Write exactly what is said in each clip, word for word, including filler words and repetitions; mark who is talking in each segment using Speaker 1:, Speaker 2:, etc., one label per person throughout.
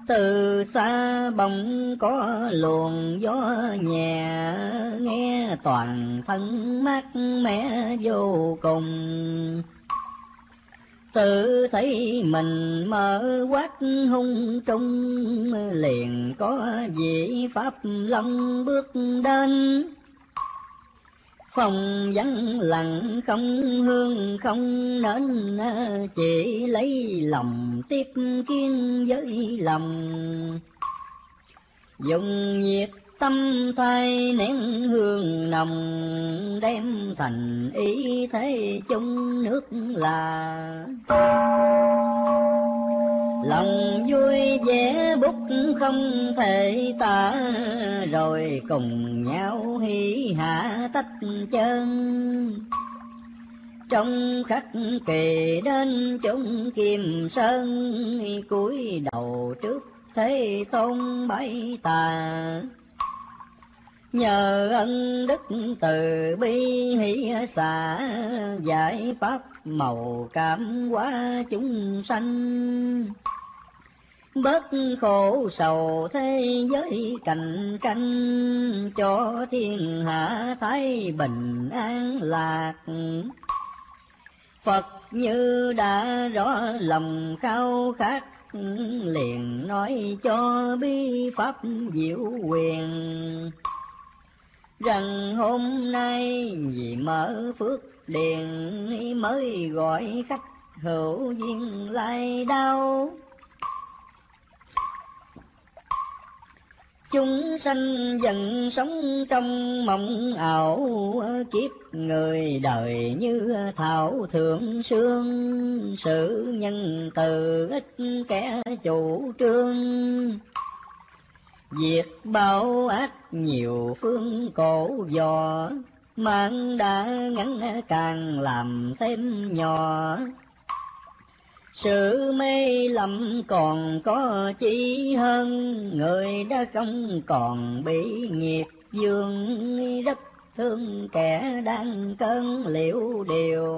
Speaker 1: Từ xa bỗng có luồng gió nhẹ, nghe toàn thân mát mẻ vô cùng. Tự thấy mình mở quát hung trung, liền có vị pháp long bước đến. Phòng vắng lặng không hương không nến, chỉ lấy lòng tiếp kiến với lòng. Dùng nhiệt tâm thay nén hương nồng, đem thành ý thế chung nước là. Lòng vui vẻ bút không thể tả, rồi cùng nhau hỉ hạ tách chân. Trong khắc kỳ đến chốn Kim Sơn, cúi đầu trước Thế Tôn bái tà. Nhờ ân đức từ bi hỷ xả, giải pháp màu cảm hóa chúng sanh. Bớt khổ sầu thế giới cạnh tranh, cho thiên hạ thái bình an lạc. Phật như đã rõ lòng khao khát, liền nói cho bi pháp diệu quyền. Rằng hôm nay vì mở phước điền, mới gọi khách hữu duyên lai đau. Chúng sanh dần sống trong mộng ảo, kiếp người đời như thảo thượng sương. Sự nhân từ ít kẻ chủ trương, diệt bao ác nhiều phương cổ vò. Mạng đã ngắn càng làm thêm nhỏ, sự mê lầm còn có chi hơn. Người đã không còn bị nghiệp dương, rất thương kẻ đang cơn liễu điều.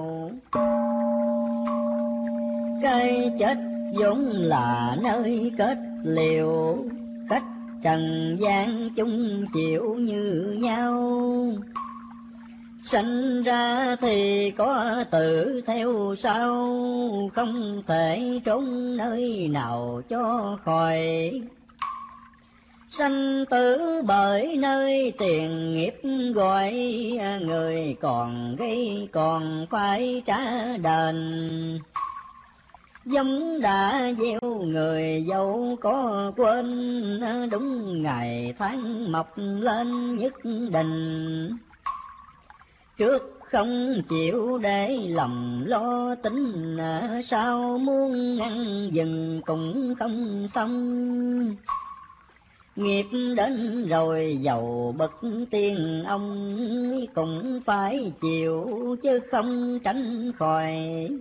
Speaker 1: Cái chết vốn là nơi kết liễu, cách trần gian chung chịu như nhau. Sanh ra thì có tự theo sau, không thể trốn nơi nào cho khỏi. Sanh tử bởi nơi tiền nghiệp gọi, người còn gây còn phải trả đền. Giống đã gieo người dẫu có quên, đúng ngày tháng mọc lên nhất định. Trước không chịu để lòng lo tính, sao muốn ngăn dừng cũng không xong. Nghiệp đến rồi dầu bậc tiên ông, cũng phải chịu chứ không tránh khỏi.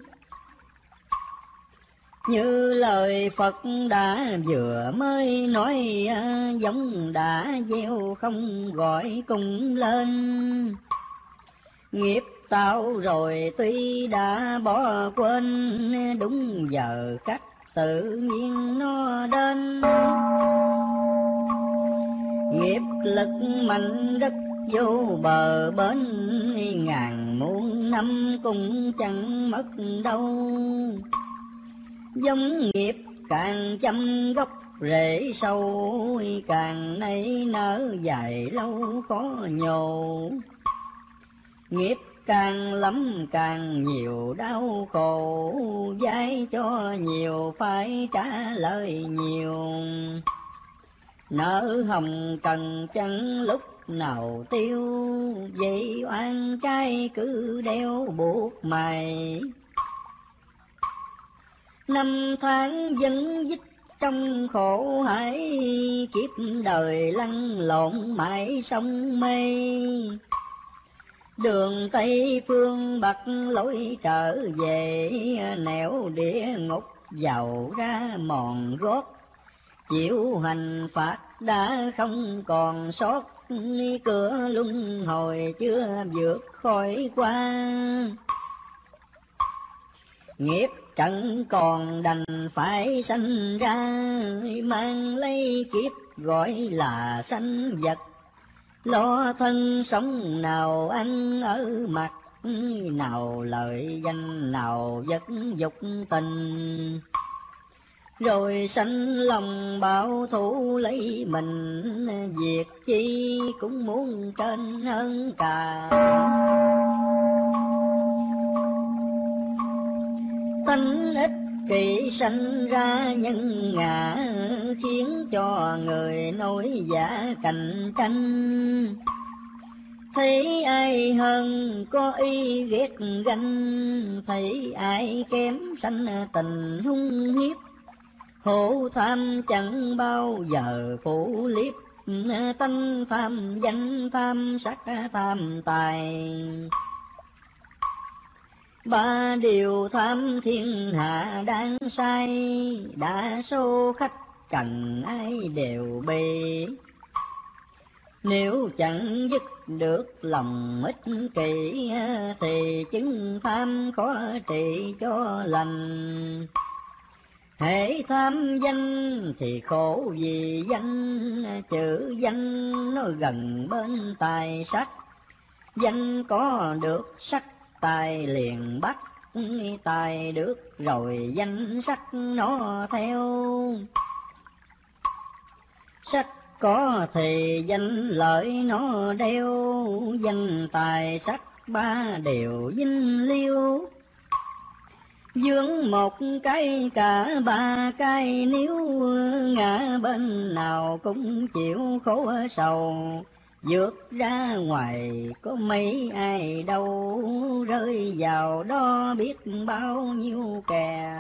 Speaker 1: Như lời Phật đã vừa mới nói, giống đã gieo không gọi cùng lên. Nghiệp tạo rồi tuy đã bỏ quên, đúng giờ khắc tự nhiên nó đến. Nghiệp lực mạnh đất vô bờ bến, ngàn muôn năm cũng chẳng mất đâu. Giống nghiệp càng chăm gốc rễ sâu, càng nảy nở dài lâu khó nhổ. Nghiệp càng lắm càng nhiều đau khổ, dai cho nhiều phải trả lời nhiều. Nợ hồng trần chẳng lúc nào tiêu, vậy oan trai cứ đeo buộc mày. Năm tháng vẫn dích trong khổ hải, kiếp đời lăn lộn mãi sông mê. Đường Tây phương Bắc lối trở về, nẻo địa ngục giàu ra mòn gót. Chịu hành phạt đã không còn sót, cửa luân hồi chưa vượt khỏi qua. Nghiệp trận còn đành phải sanh ra, mang lấy kiếp gọi là sanh vật. Lo thân sống nào ăn ở mặt, nào lợi danh nào vật dục tình. Rồi sanh lòng bảo thủ lấy mình, việc chi cũng muốn trên hơn cả. Tánh ích kỷ sanh ra nhân ngã, khiến cho người nổi giả cạnh tranh. Thấy ai hơn có ý ghét ganh, thấy ai kém sanh tình hung hiếp. Hổ tham chẳng bao giờ phủ liếp, tánh tham danh tham sắc tham tài. Ba điều tham thiên hạ đang sai, đa số khách trần ai đều bê. Nếu chẳng dứt được lòng ích kỷ, thì chứng tham khó trị cho lành. Hễ tham danh thì khổ vì danh, chữ danh nó gần bên tài sắc. Danh có được sắc tài liền bắt, tài được rồi danh sắc nó theo. Sắc có thì danh lợi nó đeo, danh tài sắc ba đều vinh liêu. Vướng một cái cả ba cái, nếu ngã bên nào cũng chịu khổ sầu. Vượt ra ngoài có mấy ai đâu, rơi vào đó biết bao nhiêu kẻ.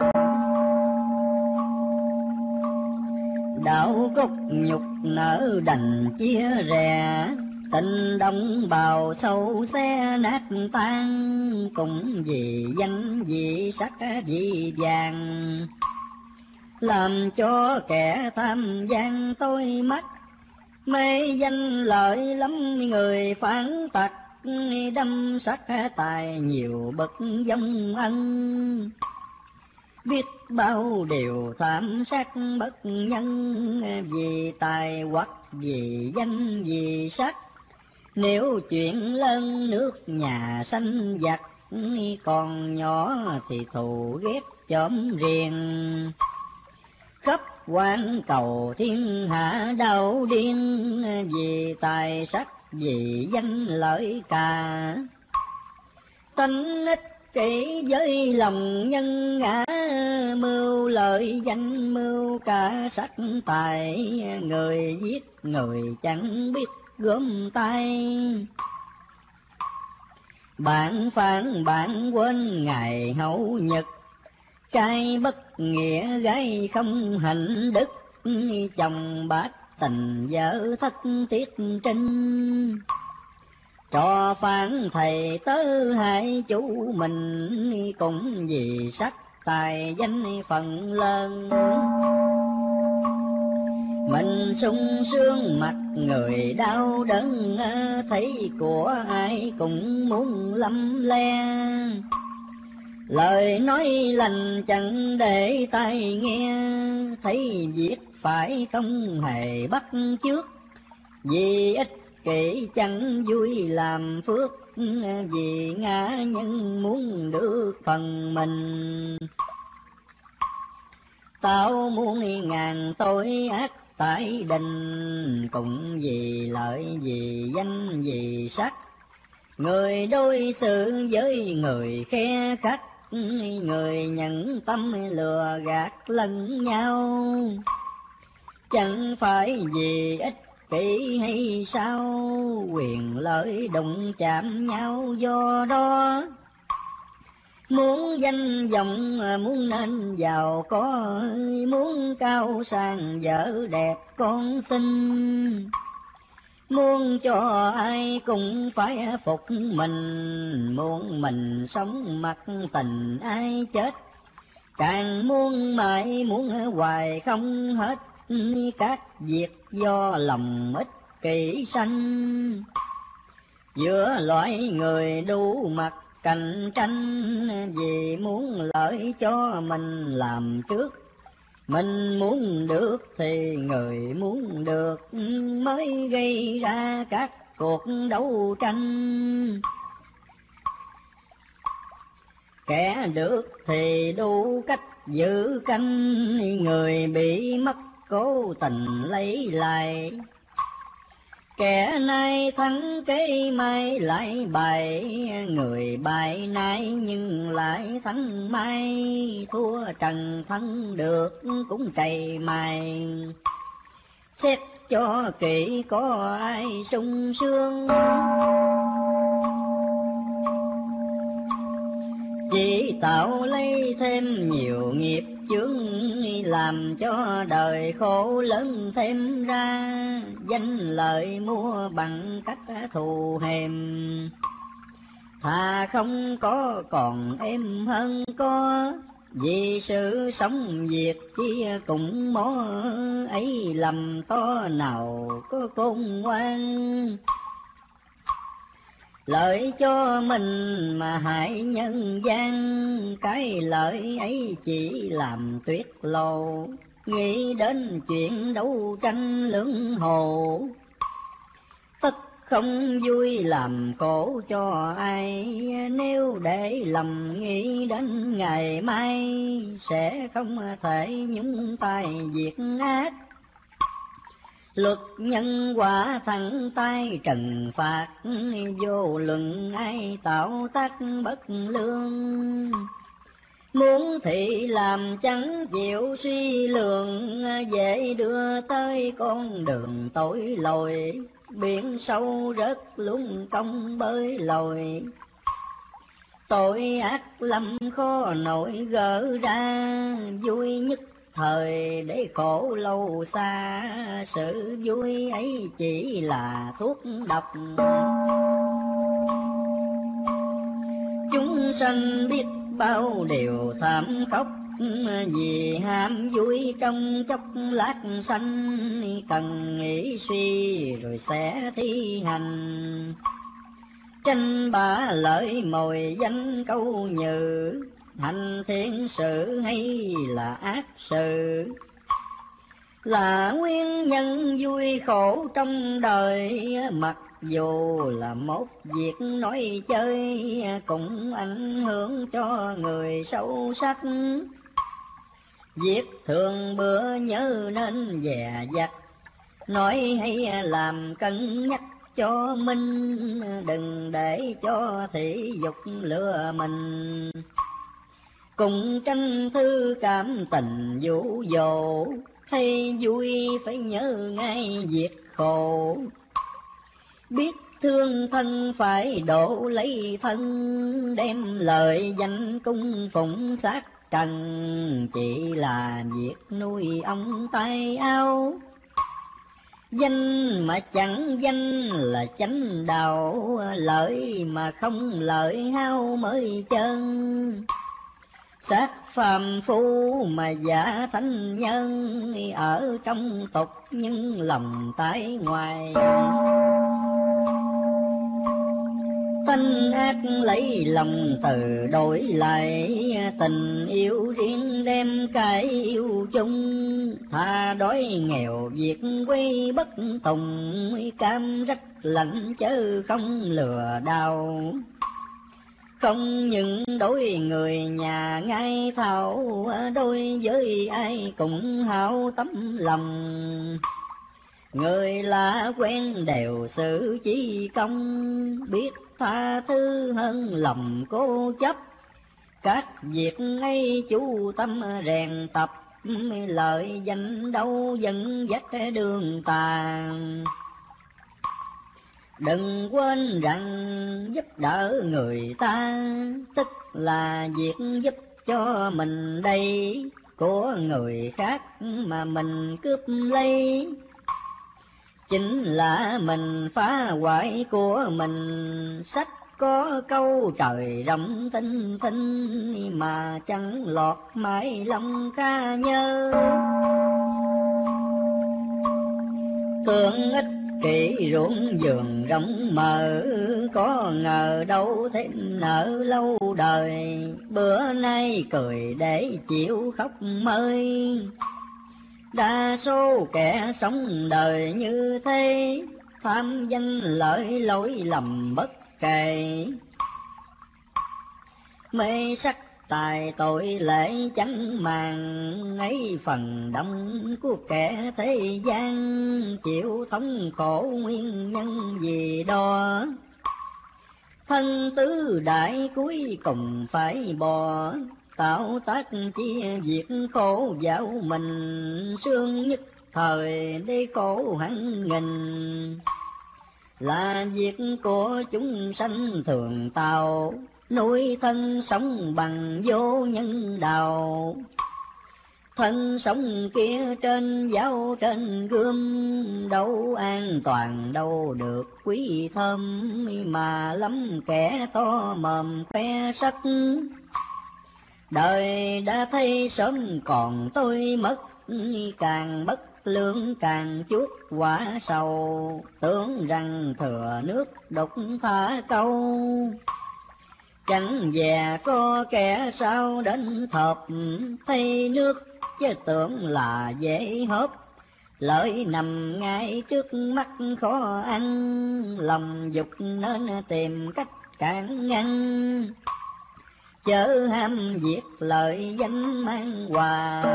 Speaker 1: Đạo gốc nhục nở đành chia rẽ, tình đồng bào sâu xe nát tan. Cũng vì danh vì sắc vì vàng, làm cho kẻ tham gian tôi mắt. Mê danh lợi lắm người phản tặc, đâm sắc tài nhiều bậc vong ân. Biết bao điều tham sát bất nhân, vì tài hoặc vì danh vì sắc. Nếu chuyện lớn nước nhà sanh giặc, còn nhỏ thì thù ghét chóm riêng. Khắp quan cầu thiên hạ đau điên, vì tài sắc vì danh lợi cả. Tánh ích kỷ với lòng nhân ngã, mưu lợi danh mưu cả sắc tài. Người giết người chẳng biết gom tay, bạn phản bạn quên ngày hậu nhật. Trai bất nghĩa gái không hạnh đức, chồng bát tình vợ thất tiết trinh. Trò phản thầy tớ hai chủ mình, cũng vì sắc tài danh phần lớn. Mình sung sướng mặt người đau đớn, thấy của ai cũng muốn lăm le. Lời nói lành chẳng để tai nghe, thấy việc phải không hề bắt chước. Vì ích kỷ chẳng vui làm phước, vì ngã nhân muốn được phần mình. Tạo muôn ngàn tội ác tại đình, cũng vì lợi vì danh vì sắc. Người đối xử với người khe khắc, người nhận tâm lừa gạt lẫn nhau. Chẳng phải vì ích kỷ hay sao, quyền lợi đụng chạm nhau do đó. Muốn danh vọng muốn nên giàu có, muốn cao sang vợ đẹp con xinh. Muốn cho ai cũng phải phục mình, muốn mình sống mặc tình ai chết. Càng muốn mãi muốn hoài không hết, các việc do lòng ích kỷ sanh. Giữa loại người đủ mặt cạnh tranh, vì muốn lợi cho mình làm trước. Mình muốn được thì người muốn được, mới gây ra các cuộc đấu tranh. Kẻ được thì đủ cách giữ canh, người bị mất cố tình lấy lại. Kẻ nay thắng kế mai lại bại, người bại nay nhưng lại thắng mai. Thua trần thân được cũng cày mày, xét cho kỹ có ai sung sướng. Chỉ tạo lấy thêm nhiều nghiệp chướng, làm cho đời khổ lớn thêm ra. Danh lợi mua bằng cách thù hèm, thà không có còn êm hơn có. Vì sự sống việc chi cũng mó ấy, lầm to nào có khôn ngoan. Lợi cho mình mà hại nhân gian, cái lợi ấy chỉ làm tuyệt lộ. Nghĩ đến chuyện đấu tranh lưỡng hồ, tất không vui làm khổ cho ai. Nếu để lầm nghĩ đến ngày mai, sẽ không thể nhúng tay việc ác. Luật nhân quả thẳng tay trừng phạt, vô luận ai tạo tác bất lương. Muốn thì làm chẳng chịu suy lượng, dễ đưa tới con đường tội lỗi. Biển sâu rất lung công bơi lội, tội ác lầm khó nổi gỡ ra. Vui nhất thời để khổ lâu xa, sự vui ấy chỉ là thuốc độc. Chúng sanh biết bao điều thảm khốc, vì ham vui trong chốc lát sanh. Cần nghĩ suy rồi sẽ thi hành, tranh bá lợi mồi danh câu nhừ. Hành thiện sự hay là ác sự, là nguyên nhân vui khổ trong đời. Mặc dù là một việc nói chơi, cũng ảnh hưởng cho người sâu sắc. Việc thường bữa nhớ nên dè dặt, nói hay làm cân nhắc cho mình. Đừng để cho thị dục lừa mình, cùng tranh thư cảm tình dụ dỗ. Thấy vui phải nhớ ngay việc khổ, biết thương thân phải độ lấy thân. Đem lời danh cung phụng sát trần, chỉ là việc nuôi ông tay áo. Danh mà chẳng danh là chánh đạo, lợi mà không lợi hao mới chân. Sát phàm phu mà giả thánh nhân, ở trong tục nhưng lòng tại ngoài. Tánh ác lấy lòng từ đổi lại, tình yêu riêng đem cái yêu chung. Tha đói nghèo việc quay bất tùng, cam rách lạnh chớ không lừa đau. Không những đối người nhà ngay thảo, đối với ai cũng hảo tấm lòng. Người lạ quen đều xử chí công, biết tha thứ hơn lòng cố chấp. Các việc ấy chú tâm rèn tập, lợi danh đâu dẫn dắt đường tàn. Đừng quên rằng giúp đỡ người ta, tức là việc giúp cho mình đây. Của người khác mà mình cướp lấy, chính là mình phá hoại của mình. Sách có câu trời rộng tinh tinh, mà chẳng lọt mãi lòng ca nhớ. Tưởng ích kỷ ruộng vườn rộng mở, có ngờ đâu thêm nợ lâu đời, bữa nay cười để chịu khóc mơi. Đa số kẻ sống đời như thế, tham danh lợi lỗi lầm bất kể. Mê sắc tài tội lễ chẳng màng, ấy phần đông của kẻ thế gian, chịu thống khổ nguyên nhân gì đó. Thân tứ đại cuối cùng phải bỏ, tạo tác chia việc khổ dạo mình, sương nhất thời để khổ hẳn nghìn. Là việc của chúng sanh thường tạo, nuôi thân sống bằng vô nhân đạo. Thân sống kia trên giáo trên gươm, đâu an toàn đâu được quý thơm, mà lắm kẻ to mồm khoe sắc. Đời đã thấy sớm còn tôi mất, càng bất lương càng chuốc quả sầu, tưởng rằng thừa nước đục thả câu. Chẳng dè có kẻ sao đến thọp, thấy nước chứ tưởng là dễ hớp. Lợi nằm ngay trước mắt khó ăn, lòng dục nên tìm cách cản ngăn. Chớ ham việc lợi danh mang quà,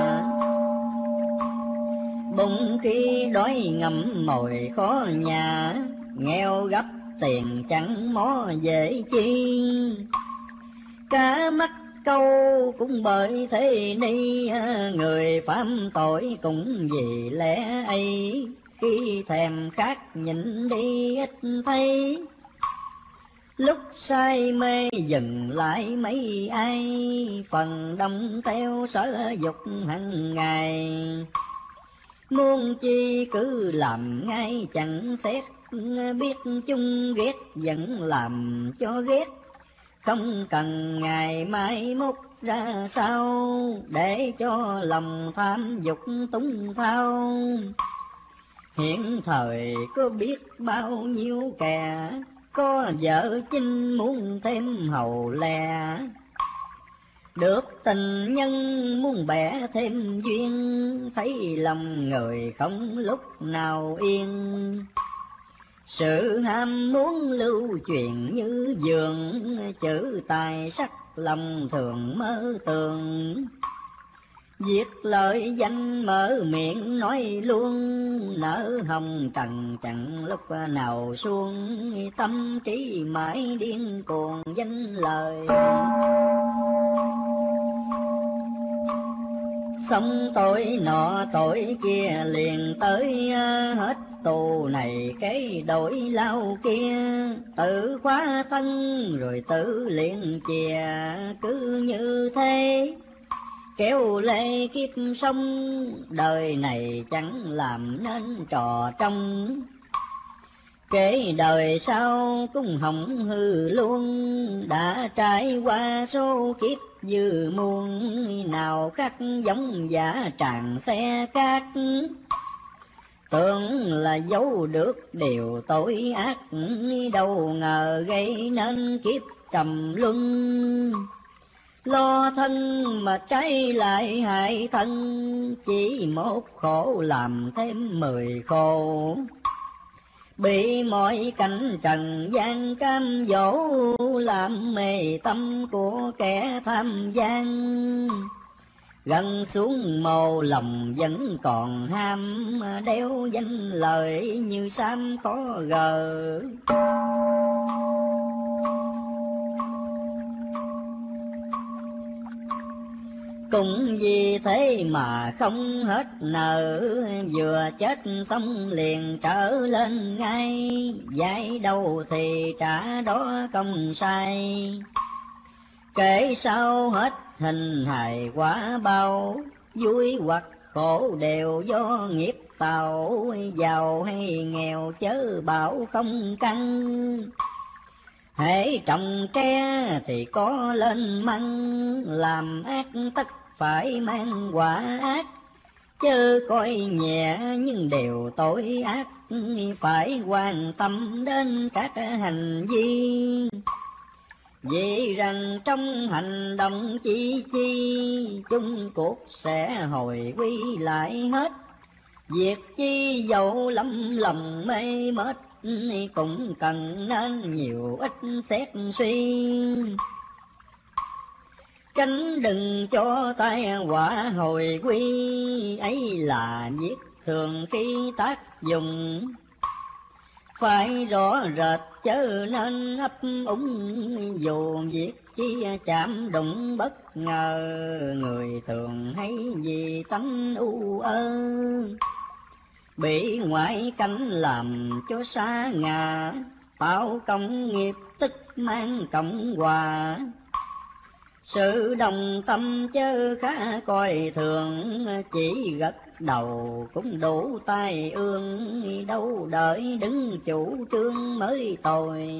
Speaker 1: bụng khi đói ngậm mồi khó nhà. Nghèo gấp tiền chẳng mó dễ chi, cá mắc câu cũng bởi thế ni. Người phạm tội cũng vì lẽ ấy, khi thèm khát nhịn đi ít thấy. Lúc say mê dừng lại mấy ai, phần đông theo sở dục hằng ngày. Muốn chi cứ làm ngay chẳng xét, biết chung ghét vẫn làm cho ghét. Không cần ngày mai mốt ra sao, để cho lòng tham dục túng thao. Hiện thời có biết bao nhiêu kẻ, có vợ chinh muốn thêm hầu lè. Được tình nhân muốn bẻ thêm duyên, thấy lòng người không lúc nào yên. Sự ham muốn lưu truyền như vườn, chữ tài sắc lòng thường mơ tường. Việc lợi danh mở miệng nói luôn, nở hồng trần chẳng lúc nào xuông. Tâm trí mãi điên cuồng danh lời, xong tội nọ tội kia liền tới. Hết tù này cái đổi lao kia, tự khóa thân rồi tự liền chìa. Cứ như thế kéo lê kiếp sống, đời này chẳng làm nên trò trong. Kể đời sau cũng hỏng hư luôn, đã trải qua số kiếp dư muôn. Nào khác giống giả tràn xe cát, tưởng là giấu được điều tội ác. Đâu ngờ gây nên kiếp trầm luân. Lo thân mà trái lại hại thân, chỉ một khổ làm thêm mười khổ. Bị mọi cảnh trần gian cam dỗ, làm mê tâm của kẻ tham gian. Gần xuống mồ lòng vẫn còn ham, đeo danh lời như sam khó gờ. Cũng vì thế mà không hết nợ, vừa chết xong liền trở lên ngay. Dạy đâu thì trả đó không sai, kể sau hết hình hài quả bao. Vui hoặc khổ đều do nghiệp tạo, giàu hay nghèo chớ bảo không căn. Hễ trồng tre thì có lên măng, làm ác tất phải mang quả ác. chớ coi nhẹ nhưng đều tội ác, phải quan tâm đến các hành vi. Vì rằng trong hành động chi chi, chung cuộc sẽ hồi quy lại hết. Việc chi dẫu lắm lòng mê mết, cũng cần nên nhiều ít xét suy. Tránh đừng cho tai họa hồi quy, ấy là việc thường khi tác dụng. Phải rõ rệt chớ nên ấp úng, dù việc chi chạm đụng bất ngờ. Người thường hay vì tánh u ơ, bị ngoại cảnh làm cho xa ngã. Tạo công nghiệp tức mang cộng hòa, sự đồng tâm chớ khá coi thường. Chỉ gật đầu cũng đủ tai ương, đâu đợi đứng chủ trương mới tồi.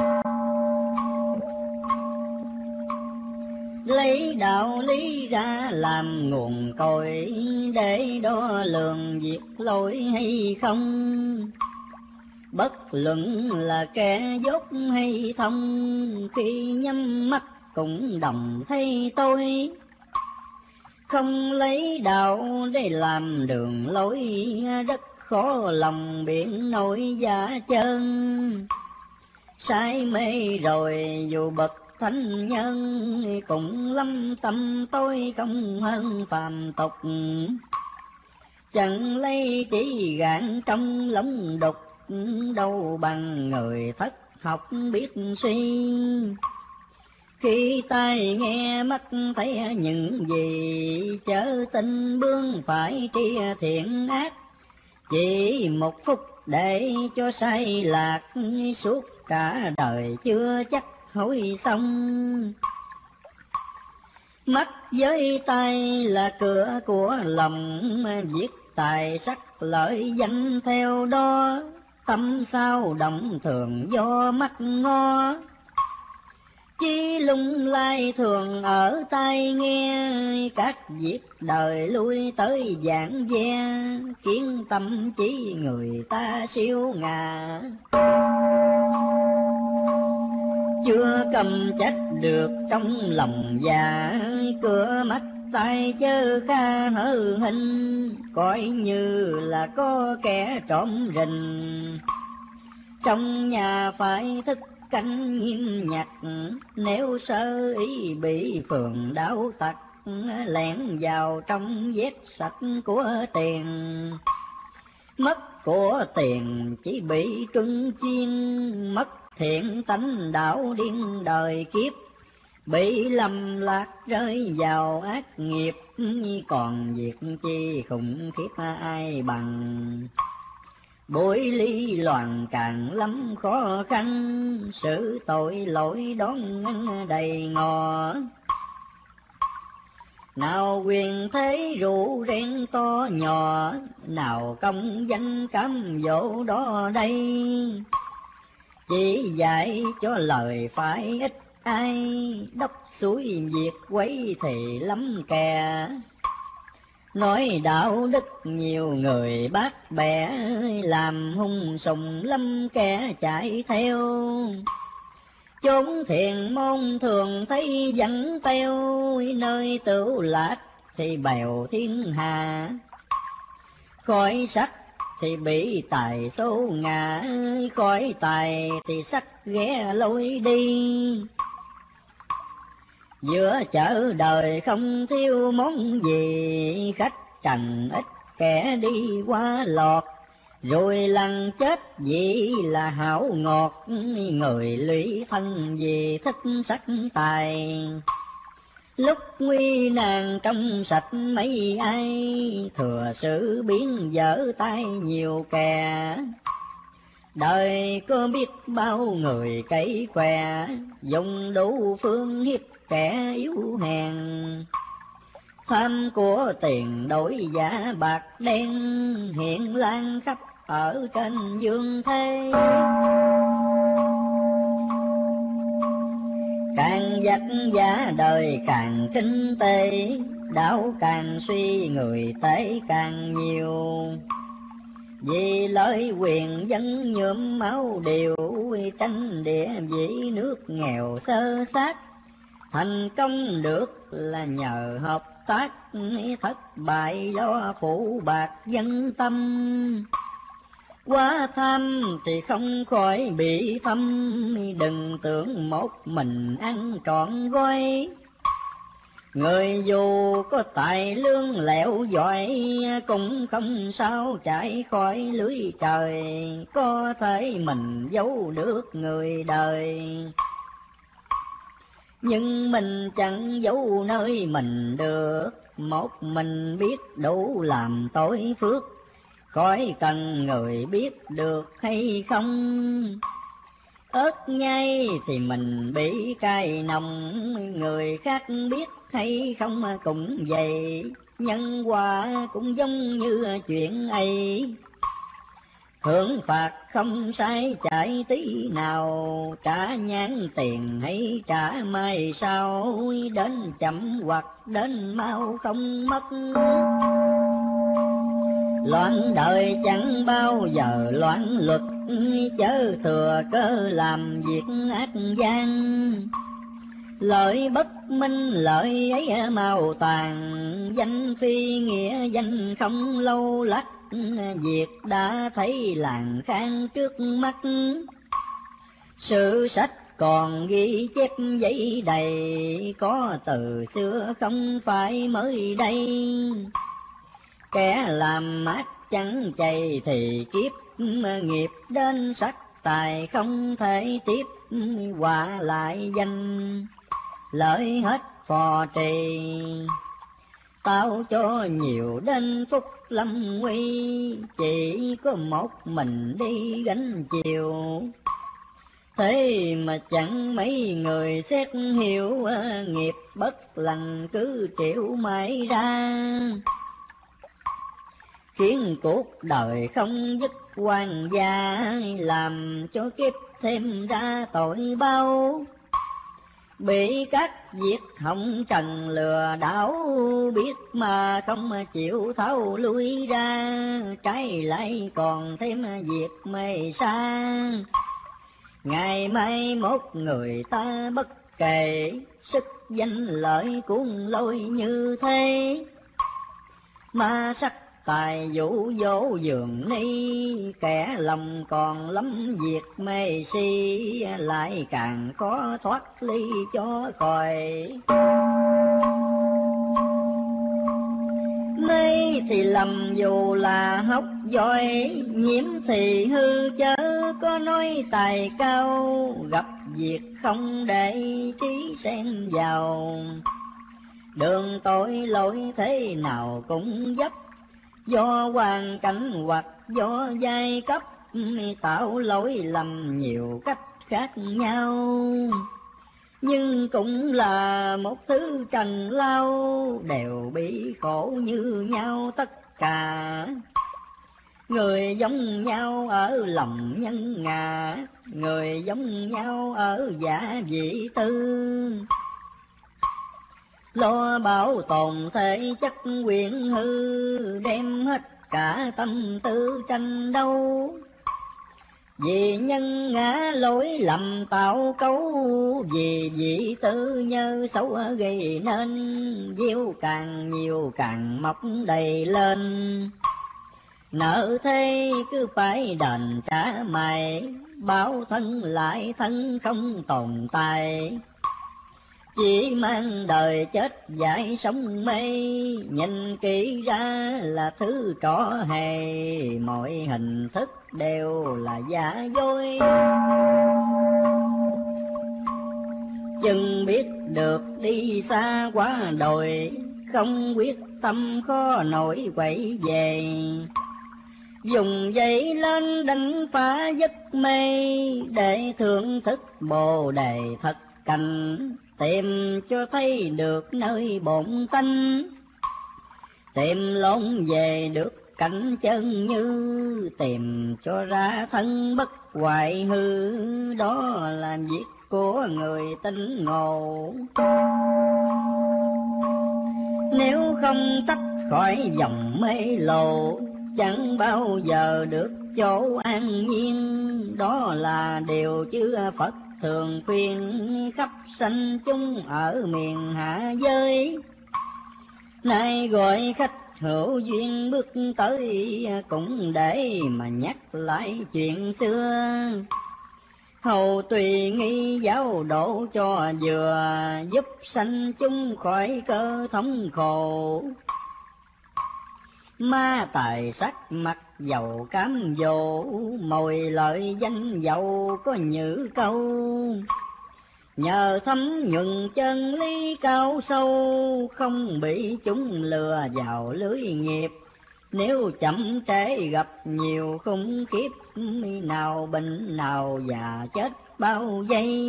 Speaker 1: Lấy đạo lý ra làm nguồn cội, để đo lường việc lỗi hay không. Bất luận là kẻ dốt hay thông, khi nhắm mắt cũng đồng thấy tôi. Không lấy đạo để làm đường lối, rất khó lòng biển nổi giả chân. Sai mê rồi dù bậc thánh nhân, cũng lâm tâm tôi không hơn phàm tục. Chẳng lấy trí gạn trong lòng đục, đâu bằng người thất học biết suy. Khi tai nghe mắt thấy những gì, chớ tin bướng phải tri thiện ác. Chỉ một phút để cho sai lạc, suốt cả đời chưa chắc hối xong. Mắt với tay là cửa của lòng, viết tài sắc lợi danh theo đó. Tâm sao động thường do mắt ngó, chi lung lai thường ở tai nghe. Các việc đời lui tới giảng ve, khiến tâm trí người ta siêu ngà. Chưa cầm trách được trong lòng già, cửa mắt tay chớ kha hơ hình. Coi như là có kẻ trộm rình, trong nhà phải thức canh nghiêm nhặt. Nếu sơ ý bị phường đảo tặc, lẻn vào trong vét sạch của tiền. Mất của tiền chỉ bị truân chiên, mất thiện tánh đạo điên đời kiếp. Bị lầm lạc rơi vào ác nghiệp, còn việc chi khủng khiếp ai bằng. Bối ly loạn càng lắm khó khăn, sự tội lỗi đón đầy ngò. Nào quyền thế rủ ren to nhỏ, nào công danh cám dỗ đó đây. Chỉ dạy cho lời phải ít ai, đốc suối việc quấy thì lắm kẻ. Nói đạo đức nhiều người bác bẻ, làm hung sùng lắm kẻ chạy theo. Chốn thiền môn thường thấy dẫn teo, nơi tửu lạc thì bèo thiên hà. Khỏi sắc thì bị tài số ngã, khỏi tài thì sắc ghé lối đi. Giữa chợ đời không thiếu món gì, khách trần ít kẻ đi qua lọt. Rồi lần chết vì là hảo ngọt, người lụy thân vì thích sắc tài. Lúc nguy nan trong sạch mấy ai, thừa sự biến dở tay nhiều kẻ. Đời có biết bao người cấy què, dùng đủ phương hiếp kẻ yếu hèn. Tham của tiền đổi giá bạc đen, hiện lan khắp ở trên dương thế. Càng vất vả đời càng kinh tế, đạo càng suy người tế càng nhiều. Vì lợi quyền dân nhuộm máu điều, tranh địa vị nước nghèo sơ sát. Thành công được là nhờ hợp tác, thất bại do phụ bạc dân tâm. Quá tham thì không khỏi bị thâm, đừng tưởng một mình ăn trọn gói. Người dù có tài lương lẹo giỏi, cũng không sao chạy khỏi lưới trời. Có thể mình giấu được người đời, nhưng mình chẳng giấu nơi mình được. Một mình biết đủ làm tội phước, khỏi cần người biết được hay không. Ớt nhai thì mình bị cay nồng, người khác biết hay không cũng vậy. Nhân quả cũng giống như chuyện ấy, thưởng phạt không sai chạy tí nào. Trả nhãn tiền hay trả mai sau, đến chậm hoặc đến mau không mất. Loạn đời chẳng bao giờ loạn luật, chớ thừa cơ làm việc ác gian. Lợi bất minh lợi ấy màu tàn, danh phi nghĩa danh không lâu lắc. Việc đã thấy làng khang trước mắt, sử sách còn ghi chép giấy đầy. Có từ xưa không phải mới đây, kẻ làm ác chẳng chay thì kiếp. Nghiệp đến sắc tài không thể tiếp, quả lại danh lợi hết phò trì. Tao cho nhiều đến phúc lâm nguy, chỉ có một mình đi gánh chiều. Thế mà chẳng mấy người xét hiểu, nghiệp bất lành cứ triệu mãi ra. Khiến cuộc đời không dứt quan gia, làm cho kiếp thêm ra tội bao. Bị các việc hồng trần lừa đảo, biết mà không chịu tháo lui ra. Trái lại còn thêm việc mê sa, ngày mai mốt người ta bất kể. Sức danh lợi cuốn lôi như thế, mà sắc tài dụ dỗ dường ni. Kẻ lòng còn lắm việc mê si, lại càng khó thoát ly cho khỏi. Mê thì lầm dù là học giỏi, nhiễm thì hư chớ có nói tài cao. Gặp việc không để trí xen vào, đường tội lỗi thế nào cũng dấp. Do hoàn cảnh hoặc do giai cấp, tạo lỗi lầm nhiều cách khác nhau. Nhưng cũng là một thứ trần lao, đều bị khổ như nhau tất cả. Người giống nhau ở lòng nhân ngã, người giống nhau ở giả vị tư. Lo bảo tồn thể chất quyền hư, đem hết cả tâm tư tranh đấu. Vì nhân ngã lỗi lầm tạo cấu, vì vị tư nhơ xấu gây nên. Gieo càng nhiều càng mọc đầy lên, nợ thế cứ phải đền trả mày. Báo thân lại thân không tồn tại, chỉ mang đời chết dại sống mê. Nhìn kỹ ra là thứ trò hề, mọi hình thức đều là giả dối. Chừng biết được đi xa quá đồi, không quyết tâm khó nổi quậy về. Dùng dây lên đánh phá giấc mê, để thưởng thức bồ đề thật cành. Tìm cho thấy được nơi bổn tánh, tìm lộn về được cảnh chân như. Tìm cho ra thân bất hoại hư, đó là việc của người tinh ngộ. Nếu không tách khỏi dòng mê lộ, chẳng bao giờ được chỗ an nhiên. Đó là điều chư Phật thường khuyên khắp sanh chúng ở miền hạ giới. Nay gọi khách hữu duyên bước tới, cũng để mà nhắc lại chuyện xưa. Hầu tùy nghi giáo độ cho vừa, giúp sanh chúng khỏi cơ thống khổ. Ma tài sắc mặt dầu cám dỗ, mồi lợi danh dầu có nhữ câu. Nhờ thấm nhuần chân lý cao sâu, không bị chúng lừa vào lưới nghiệp. Nếu chậm trễ gặp nhiều khủng khiếp, nào bệnh nào già chết bao giây.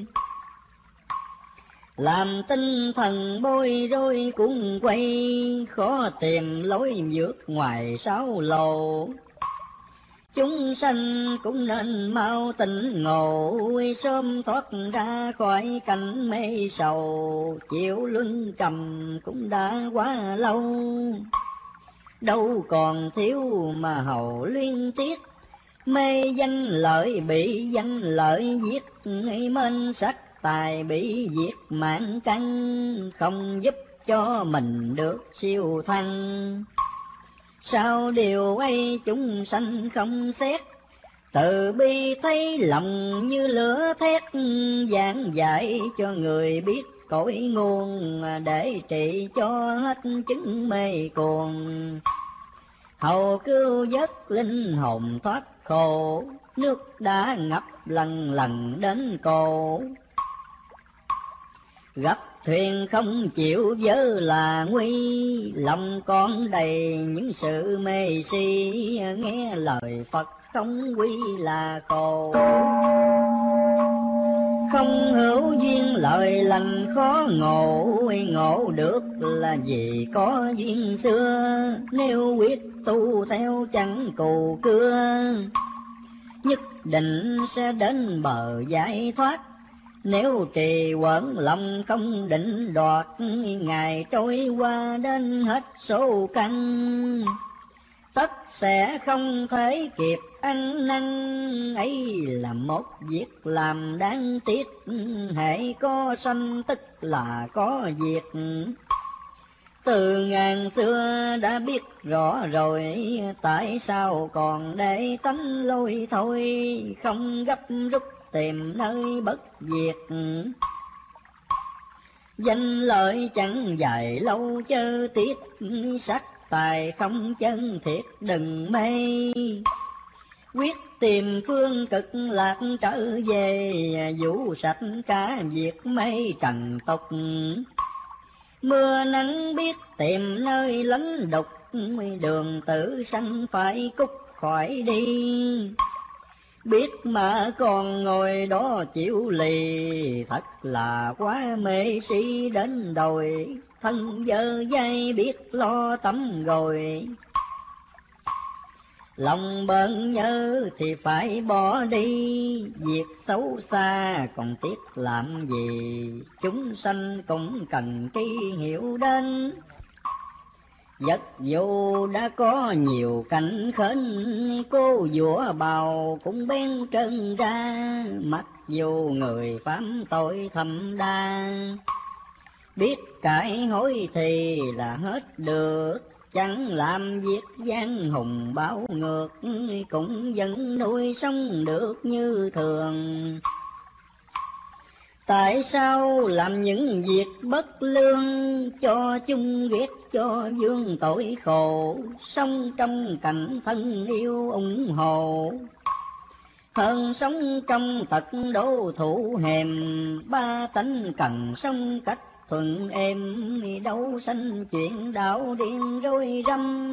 Speaker 1: Làm tinh thần bối rối cuốn quay, khó tìm lối vượt ngoài sáu lầu. Chúng sanh cũng nên mau tỉnh ngộ, sớm thoát ra khỏi cảnh mê sầu. Chịu luân cầm cũng đã quá lâu, đâu còn thiếu mà hầu liên tiếc. Mê danh lợi bị danh lợi giết, mênh sắc tài bị diệt mạng căn. Không giúp cho mình được siêu thăng, sao điều ấy chúng sanh không xét. Từ bi thấy lòng như lửa thét, giảng dạy cho người biết cội nguồn. Để trị cho hết chứng mê cuồng, hầu cứu vớt linh hồn thoát khổ. Nước đã ngập lần lần đến cổ, gặp thuyền không chịu vớ là nguy. Lòng con đầy những sự mê si, nghe lời Phật không quy là khổ. Không hữu duyên lời lành khó ngộ, ngộ được là vì có duyên xưa. Nếu quyết tu theo chẳng cù cưa, nhất định sẽ đến bờ giải thoát. Nếu trì quẩn lòng không định đoạt, ngày trôi qua đến hết số căn. Tất sẽ không thể kịp ăn năn, ấy là một việc làm đáng tiếc. Hễ có sanh tức là có diệt, từ ngàn xưa đã biết rõ rồi. Tại sao còn để tánh lôi thôi, không gấp rút tìm nơi bất diệt. Danh lợi chẳng dài lâu chớ tiếc, sắc tài không chân thiệt đừng mê. Quyết tìm phương cực lạc trở về, vũ sạch cả việc mê trần tục. Mưa nắng biết tìm nơi lánh đục, đường tử sanh phải cút khỏi đi. Biết mà còn ngồi đó chịu lì, thật là quá mê si đến đồi. Thân dơ dây biết lo tắm rồi, lòng bận nhớ thì phải bỏ đi. Việc xấu xa còn tiếc làm gì, chúng sanh cũng cần tri hiểu đến. Giấc dù đã có nhiều cảnh khến, cô vua bào cũng bén chân ra. Mặc dù người phạm tội thầm đa, biết cải hối thì là hết được. Chẳng làm việc gian hùng báo ngược, cũng vẫn nuôi sống được như thường. Tại sao làm những việc bất lương, cho chung ghét cho vương tội khổ. Sống trong cảnh thân yêu ủng hộ, hơn sống trong tật đố thủ hèm. Ba tánh cần sống cách thuận êm, đâu sanh chuyện đạo điên rối rắm.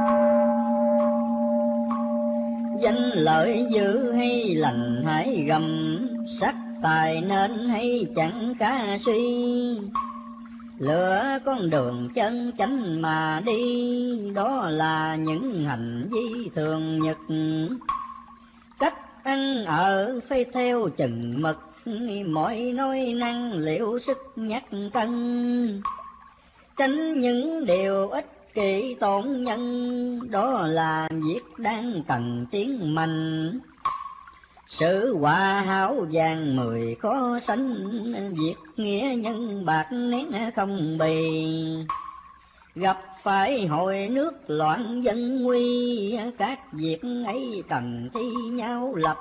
Speaker 1: Danh lợi dữ hay lành hãy gầm, sắc tài nên hay chẳng khá suy. Lựa con đường chân chánh mà đi, đó là những hành vi thường nhật. Cách ăn ở phải theo chừng mực, mọi nói năng liệu sức nhắc cân. tránh những điều ích kỷ tổn nhân, đó là việc đang cần tiến mạnh. Sự hòa hảo vàng mười khó sánh, việc nghĩa nhân bạc nén không bì. Gặp phải hồi nước loạn dân nguy, các việc ấy cần thi nhau lập.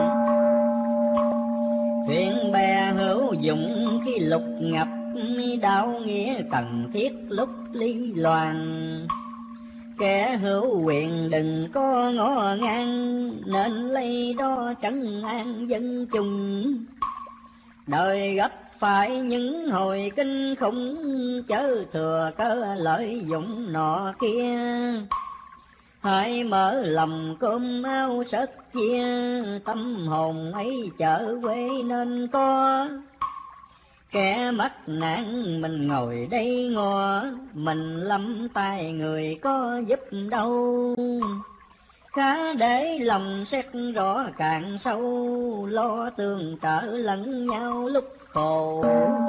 Speaker 1: Thuyền bè hữu dụng khi lục ngập, đạo nghĩa cần thiết lúc ly loạn. Kẻ hữu quyền đừng có ngó ngang, nên lấy đó trấn an dân chúng. Đời gấp phải những hồi kinh khủng, chớ thừa cơ lợi dụng nọ kia. Hãy mở lòng cơm áo sất chia, tâm hồn ấy trở quê nên có. Kẻ mắc nạn mình ngồi đây ngó, mình lắm tay người có giúp đâu. Khá để lòng xét rõ càng sâu, lo tương trợ lẫn nhau lúc khổ.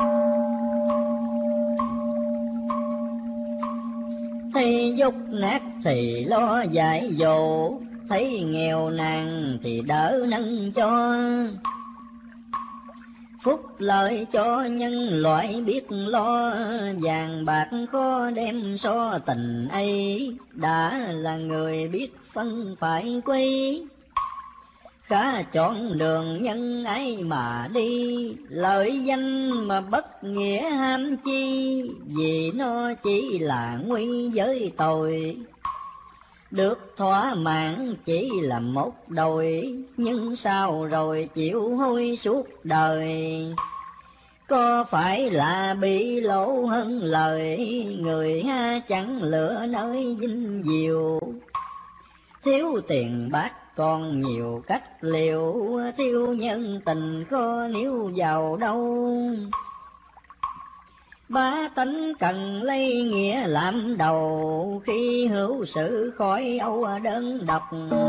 Speaker 1: Thấy dốc nát thì lo giải dỗ, thấy nghèo nàn thì đỡ nâng cho. Phúc lợi cho nhân loại biết lo, vàng bạc khó đem so tình ấy. Đã là người biết phân phải quý, khá chọn đường nhân ấy mà đi. Lợi danh mà bất nghĩa ham chi, vì nó chỉ là nguy với tội. Được thỏa mãn chỉ là một đồi, nhưng sao rồi chịu hối suốt đời. Có phải là bị lỗ hơn lời, người ha chẳng lựa nơi vinh diệu. Thiếu tiền bạc còn nhiều cách liệu, thiếu nhân tình khó níu vào đâu. Ba tánh cần lấy nghĩa làm đầu, khi hữu sự khỏi âu đơn độc.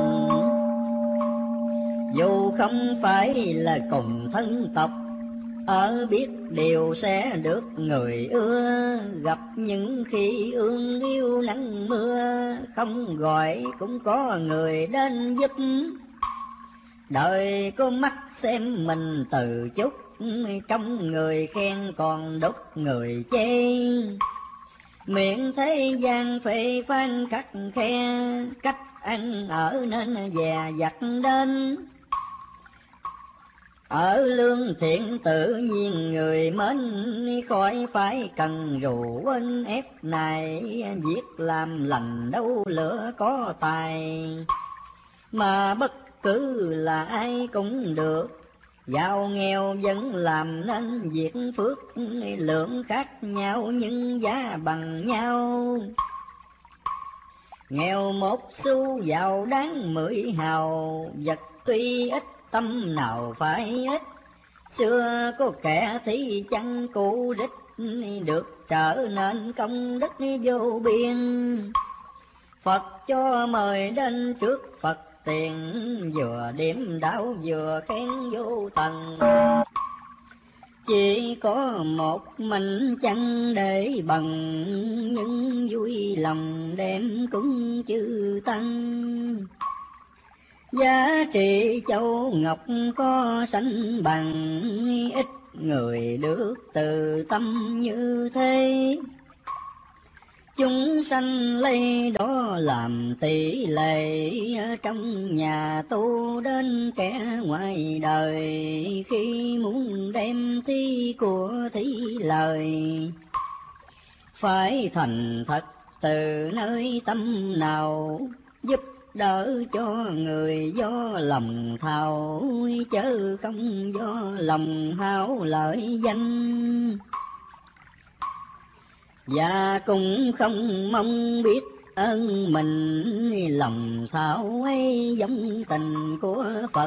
Speaker 1: Dù không phải là cùng thân tộc, ở biết điều sẽ được người ưa. Gặp những khi ương yêu nắng mưa, không gọi cũng có người đến giúp. Đời có mắt xem mình từ chút, trong người khen còn đốt người chê. Miệng thế gian phê phán khắc khe, cách ăn ở nên dè dặt đến. Ở lương thiện tự nhiên người mến, khỏi phải cần rủ quên ép này. Việc làm lành đâu lửa có tài, mà bất cứ là ai cũng được. Giàu nghèo vẫn làm nên việc phước, lượng khác nhau nhưng giá bằng nhau. Nghèo một xu giàu đáng mười hào, vật tuy ít tâm nào phải ít. Xưa có kẻ thì chẳng cụ rích, được trở nên công đức vô biên. Phật cho mời đến trước Phật tiền, vừa điểm đạo vừa khen vô tận. Chỉ có một mình chẳng để bằng, nhưng vui lòng đem cúng chư tăng. Giá trị châu ngọc có sánh bằng, ít người được từ tâm như thế. Chúng sanh lấy đó làm tỷ lệ, trong nhà tu đến kẻ ngoài đời. Khi muốn đem thi của thí lời, phải thành thật từ nơi tâm nào. Giúp đỡ cho người do lòng thảo, chớ không do lòng hão lợi danh. Và cũng không mong biết ơn mình, lòng thảo ấy giống tình của Phật.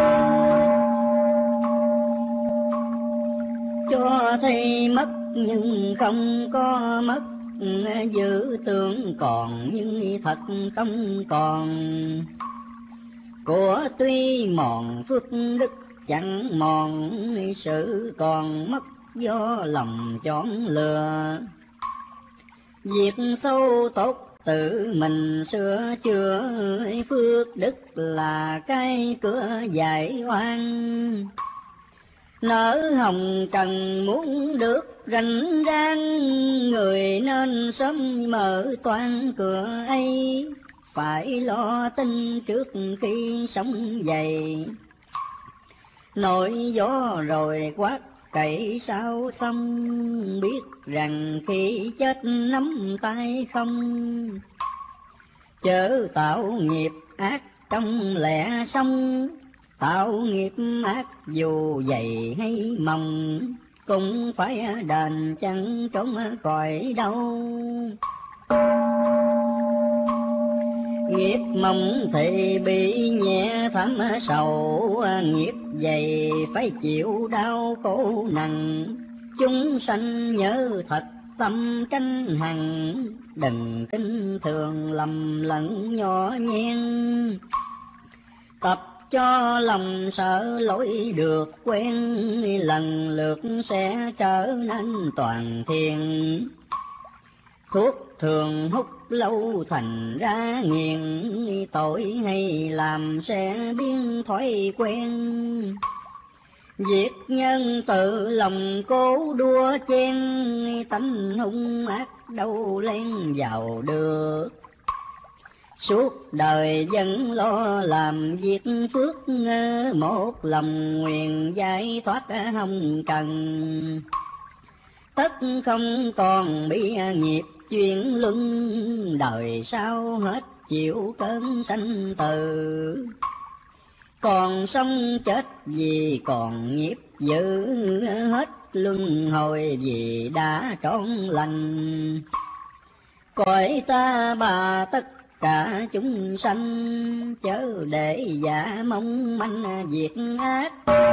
Speaker 1: Cho thấy mất nhưng không có mất, giữ tưởng còn nhưng thật không còn. Của tuy mòn phước đức chẳng mòn, sự còn mất do lòng chọn lừa. Việc sâu tốt tự mình sửa chữa, phước đức là cái cửa giải oan. Nở hồng trần muốn được rành rang, người nên sớm mở toan cửa ấy, phải lo tin trước khi sống dậy. Nổi gió rồi quát cậy sao xong, biết rằng khi chết nắm tay không. Chớ tạo nghiệp ác trong lẽ sống, tạo nghiệp ác dù dày hay mỏng, cũng phải đền chẳng trốn cõi đâu. Nghiệp mỏng thì bị nhẹ thảm sầu, nghiệp dày phải chịu đau khổ nặng. Chúng sanh nhớ thật tâm tranh hằng, đừng kinh thường lầm lẫn nhỏ nhen. Tập cho lòng sợ lỗi được quen, lần lượt sẽ trở nên toàn thiện. Thuốc thường hút lâu thành ra nghiện, tội hay làm sẽ biến thói quen. Việc nhân tự lòng cố đua chen, tánh hung ác đâu len vào được. Suốt đời vẫn lo làm việc phước, một lòng nguyện giải thoát hồng trần. Tất không còn bị nghiệp chuyển luân, đời sau hết chịu cơn sanh tử. Còn sống chết vì còn nghiệp dữ, hết luân hồi vì đã trọn lành. Cõi ta bà tất cả chúng sanh, chớ để giả mong manh việc ác.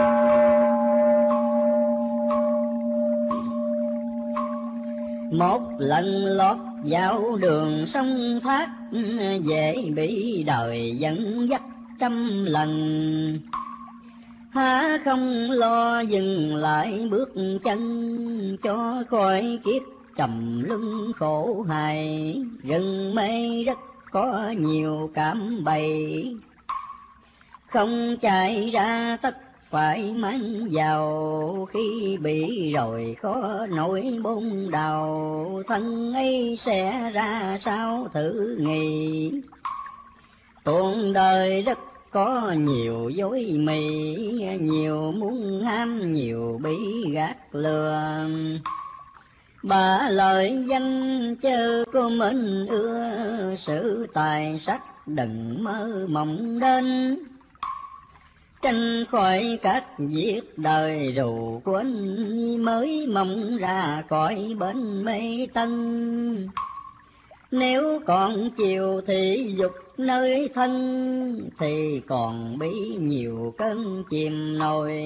Speaker 1: Một lần lọt vào đường sông thác, dễ bị đời dẫn dắt trăm lần. Há không lo dừng lại bước chân, cho khỏi kiếp trầm luân khổ hài. Rừng mây rất có nhiều cảm bày, không chạy ra tất phải mang vào. Khi bị rồi khó nổi bôn đầu, thân ấy sẽ ra sao thử nghĩ. Tuôn đời rất có nhiều dối mì, nhiều muốn ham nhiều bị gạt lừa. Bà lời danh chớ có mến ưa, sự tài sắc đừng mơ mộng đến. Tranh khỏi các việc đời rù quên, mới mong ra khỏi bên mê tân. Nếu còn chiều thị dục nơi thân, thì còn bị nhiều cơn chìm nổi.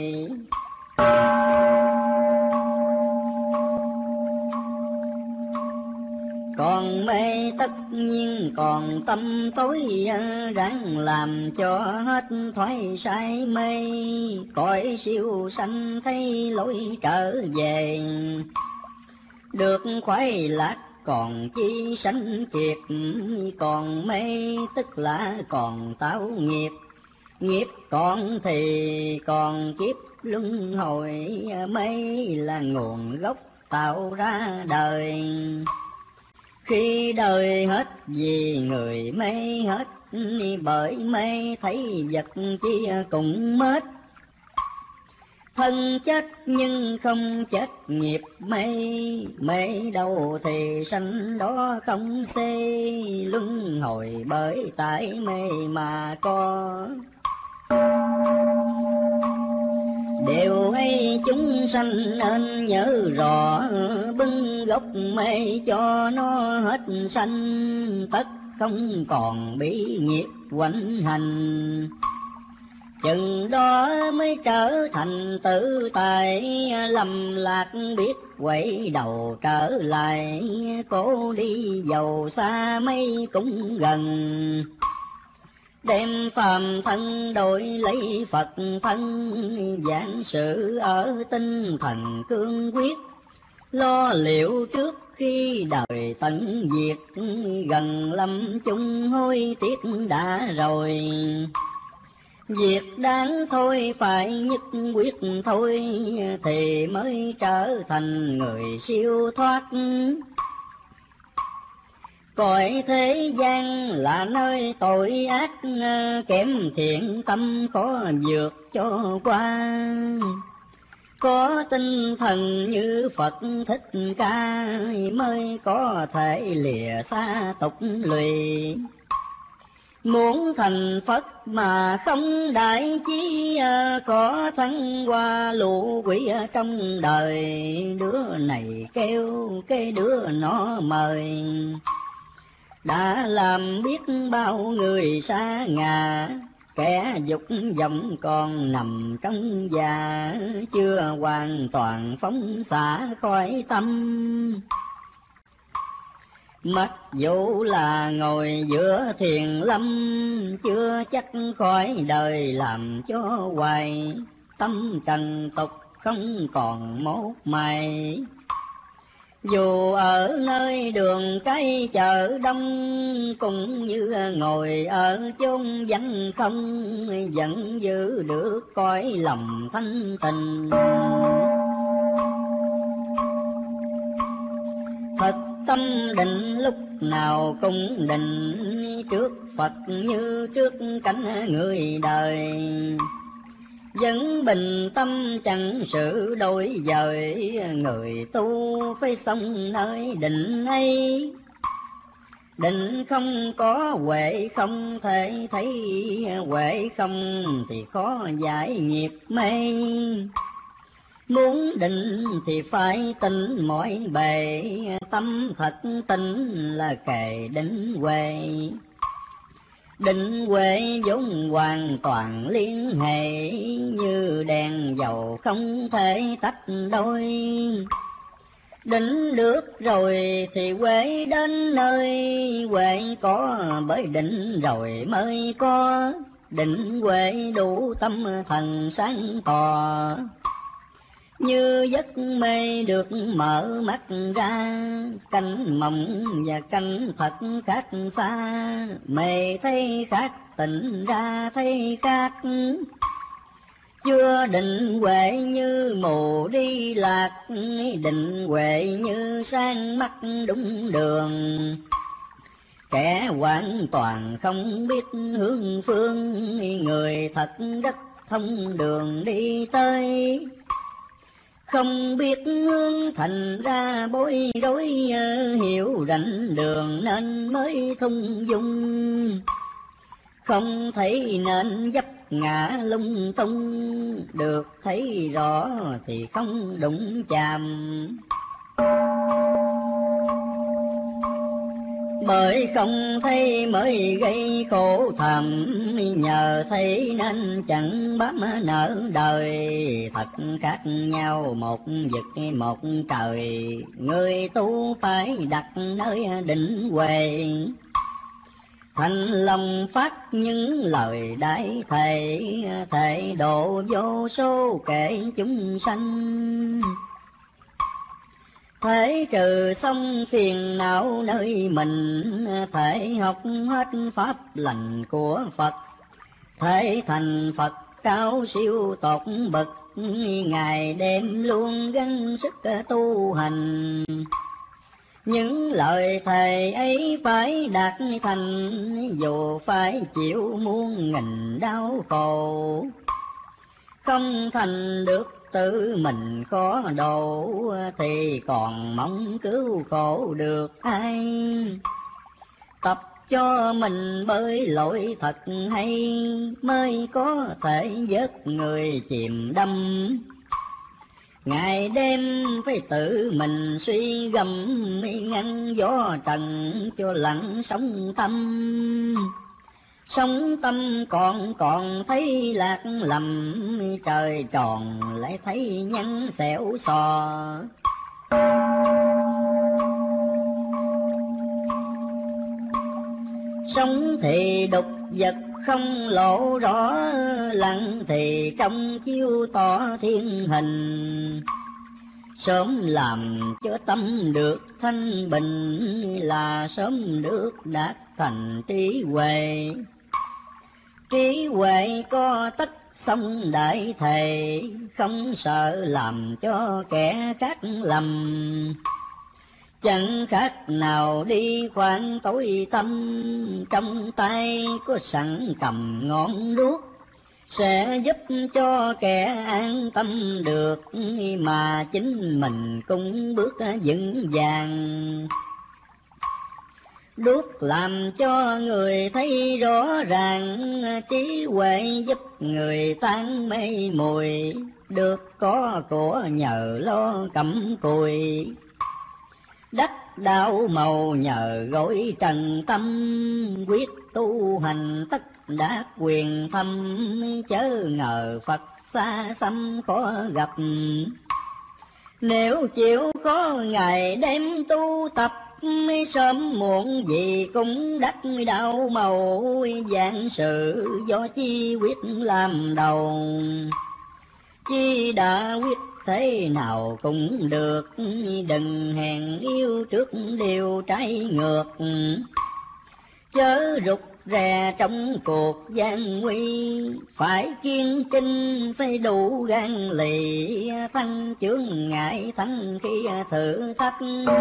Speaker 1: Còn mê tất nhiên còn tâm tối, ráng làm cho hết thoái sai mê. Cõi siêu sanh thấy lối trở về, được khoái lạc còn chi sanh kiệt. Còn mê tức là còn tạo nghiệp, nghiệp còn thì còn kiếp luân hồi. Mê là nguồn gốc tạo ra đời, khi đời hết vì người mê hết. Bởi mê thấy vật chi cũng mất, thân chết nhưng không chết nghiệp mê. Mê đâu thì sanh đó không xê, luân hồi bởi tại mê mà có. Điều ấy chúng sanh nên nhớ rõ, bưng gốc mê cho nó hết sanh. Tất không còn bị nghiệp quạnh hành, chừng đó mới trở thành tự tại. Lầm lạc biết quay đầu trở lại, cố đi giàu xa mấy cũng gần. Đem phàm thân đổi lấy Phật thân, giảng sự ở tinh thần cương quyết. Lo liệu trước khi đời tận diệt, gần lâm chung hối tiếc đã rồi. Việc đáng thôi phải nhất quyết thôi, thì mới trở thành người siêu thoát. Cõi thế gian là nơi tội ác, kém thiện tâm khó vượt cho qua. Có tinh thần như Phật Thích Ca, mới có thể lìa xa tục lụy. Muốn thành Phật mà không đại chí, có thăng hoa lũ quỷ trong đời. Đứa này kêu cái đứa nó mời, đã làm biết bao người xa ngã. Kẻ dục vọng còn nằm trong già, chưa hoàn toàn phóng xả khỏi tâm. Mặc dù là ngồi giữa thiền lâm, chưa chắc khỏi đời làm cho hoài. Tâm trần tục không còn một mày, dù ở nơi đường cái chợ đông, cũng như ngồi ở chốn vắng không, vẫn giữ được cõi lòng thanh tình. Thật tâm định lúc nào cũng định, trước Phật như trước cánh người đời. Vẫn bình tâm chẳng sự đổi dời, người tu phải sống nơi định ấy. Định không có huệ không thể thấy, huệ không thì khó giải nghiệp mê. Muốn định thì phải tỉnh mọi bề, tâm thật tỉnh là kề định huệ. Định huệ vốn hoàn toàn liên hệ, như đèn dầu không thể tách đôi. Định được rồi thì huệ đến nơi, huệ có bởi định rồi mới có. Định huệ đủ tâm thần sáng tỏ, như giấc mê được mở mắt ra. Canh mộng và canh thật khác xa, mê thấy khác tỉnh ra thấy khác. Chưa định huệ như mù đi lạc, định huệ như sang mắt đúng đường. Kẻ hoàn toàn không biết hướng phương, người thật rất thông đường đi tới. Không biết hướng thành ra bối rối, hiểu rành đường nên mới thung dung. Không thấy nên vấp ngã lung tung, được thấy rõ thì không đụng chạm. Bởi không thấy mới gây khổ thầm, nhờ thấy nên chẳng bám nợ đời. Thật khác nhau một vực một trời, người tu phải đặt nơi định huệ. Thành lòng phát những lời đại thệ, thệ độ vô số kể chúng sanh. Thể trừ xong phiền não nơi mình, thể học hết pháp lành của Phật. Thể thành Phật cao siêu tột bậc, ngày đêm luôn gắng sức tu hành. Những lời thề ấy phải đạt thành, dù phải chịu muôn nghìn đau khổ. Không thành được tự mình khó độ, thì còn mong cứu khổ được ai. Tập cho mình bơi lội thật hay, mới có thể vớt người chìm đắm. Ngày đêm phải tự mình suy gẫm, ngăn gió trần cho lặng sống tâm. Sống tâm còn còn thấy lạc lầm, trời tròn lại thấy nhăn xẻo xò. Sống thì đục vật không lộ rõ, lặng thì trong chiếu tỏ thiên hình. sớm làm cho tâm được thanh bình, là sớm được đạt thành trí huệ. Trí huệ có tất song đại thề, không sợ làm cho kẻ khác lầm. Chẳng khác nào đi khoan tối tâm, trong tay có sẵn cầm ngọn đuốc, sẽ giúp cho kẻ an tâm được, mà chính mình cũng bước vững vàng. Đuốc làm cho người thấy rõ ràng, trí huệ giúp người tan mê muội, được có của nhờ lo cặm cùi. Đắc đạo màu nhờ gối trần tâm, quyết tu hành tất đã quyền thâm, chớ ngờ Phật xa xăm khó gặp. Nếu chịu có ngày đêm tu tập, sớm muộn gì cũng đắc đạo màu. Vạn sự do chi quyết làm đầu, chi đã quyết thế nào cũng được. Đừng hèn yêu trước điều trái ngược, chớ rụt rè trong cuộc gian nguy. Phải kiên trinh phải đủ gan lì, thăng chướng ngại thắng khi thử thách.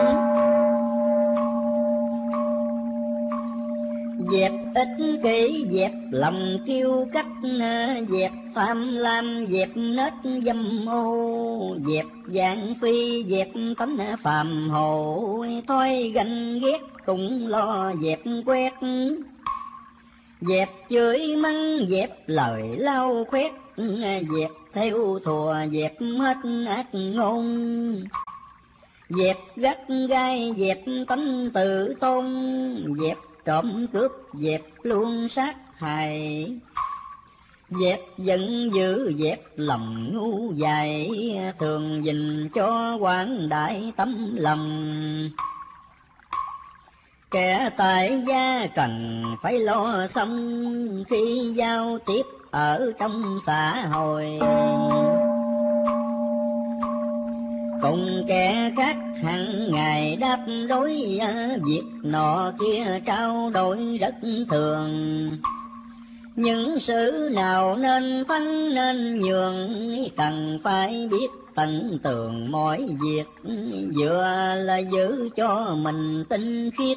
Speaker 1: Dẹp ích kỷ, dẹp lòng kiêu cách, dẹp tham lam, dẹp nết dâm ô, dẹp giảng phi, dẹp tánh phàm hồ. Thôi ganh ghét cũng lo dẹp quét, dẹp chửi mắng, dẹp lời lau khoét, dẹp theo thùa, dẹp hết ác ngôn. Dẹp gắt gai, dẹp tánh tự tôn, dẹp trộm cướp, dẹp luôn sát hại. Dẹp giận dữ, dẹp lòng ngu dại, thường dình cho quảng đại tấm lòng. Kẻ tại gia cần phải lo xong, khi giao tiếp ở trong xã hội. Cùng kẻ khác hàng ngày đáp đối, việc nọ kia trao đổi rất thường. Những sự nào nên thắng nên nhường, cần phải biết tận tường mọi việc. Vừa là giữ cho mình tinh khiết,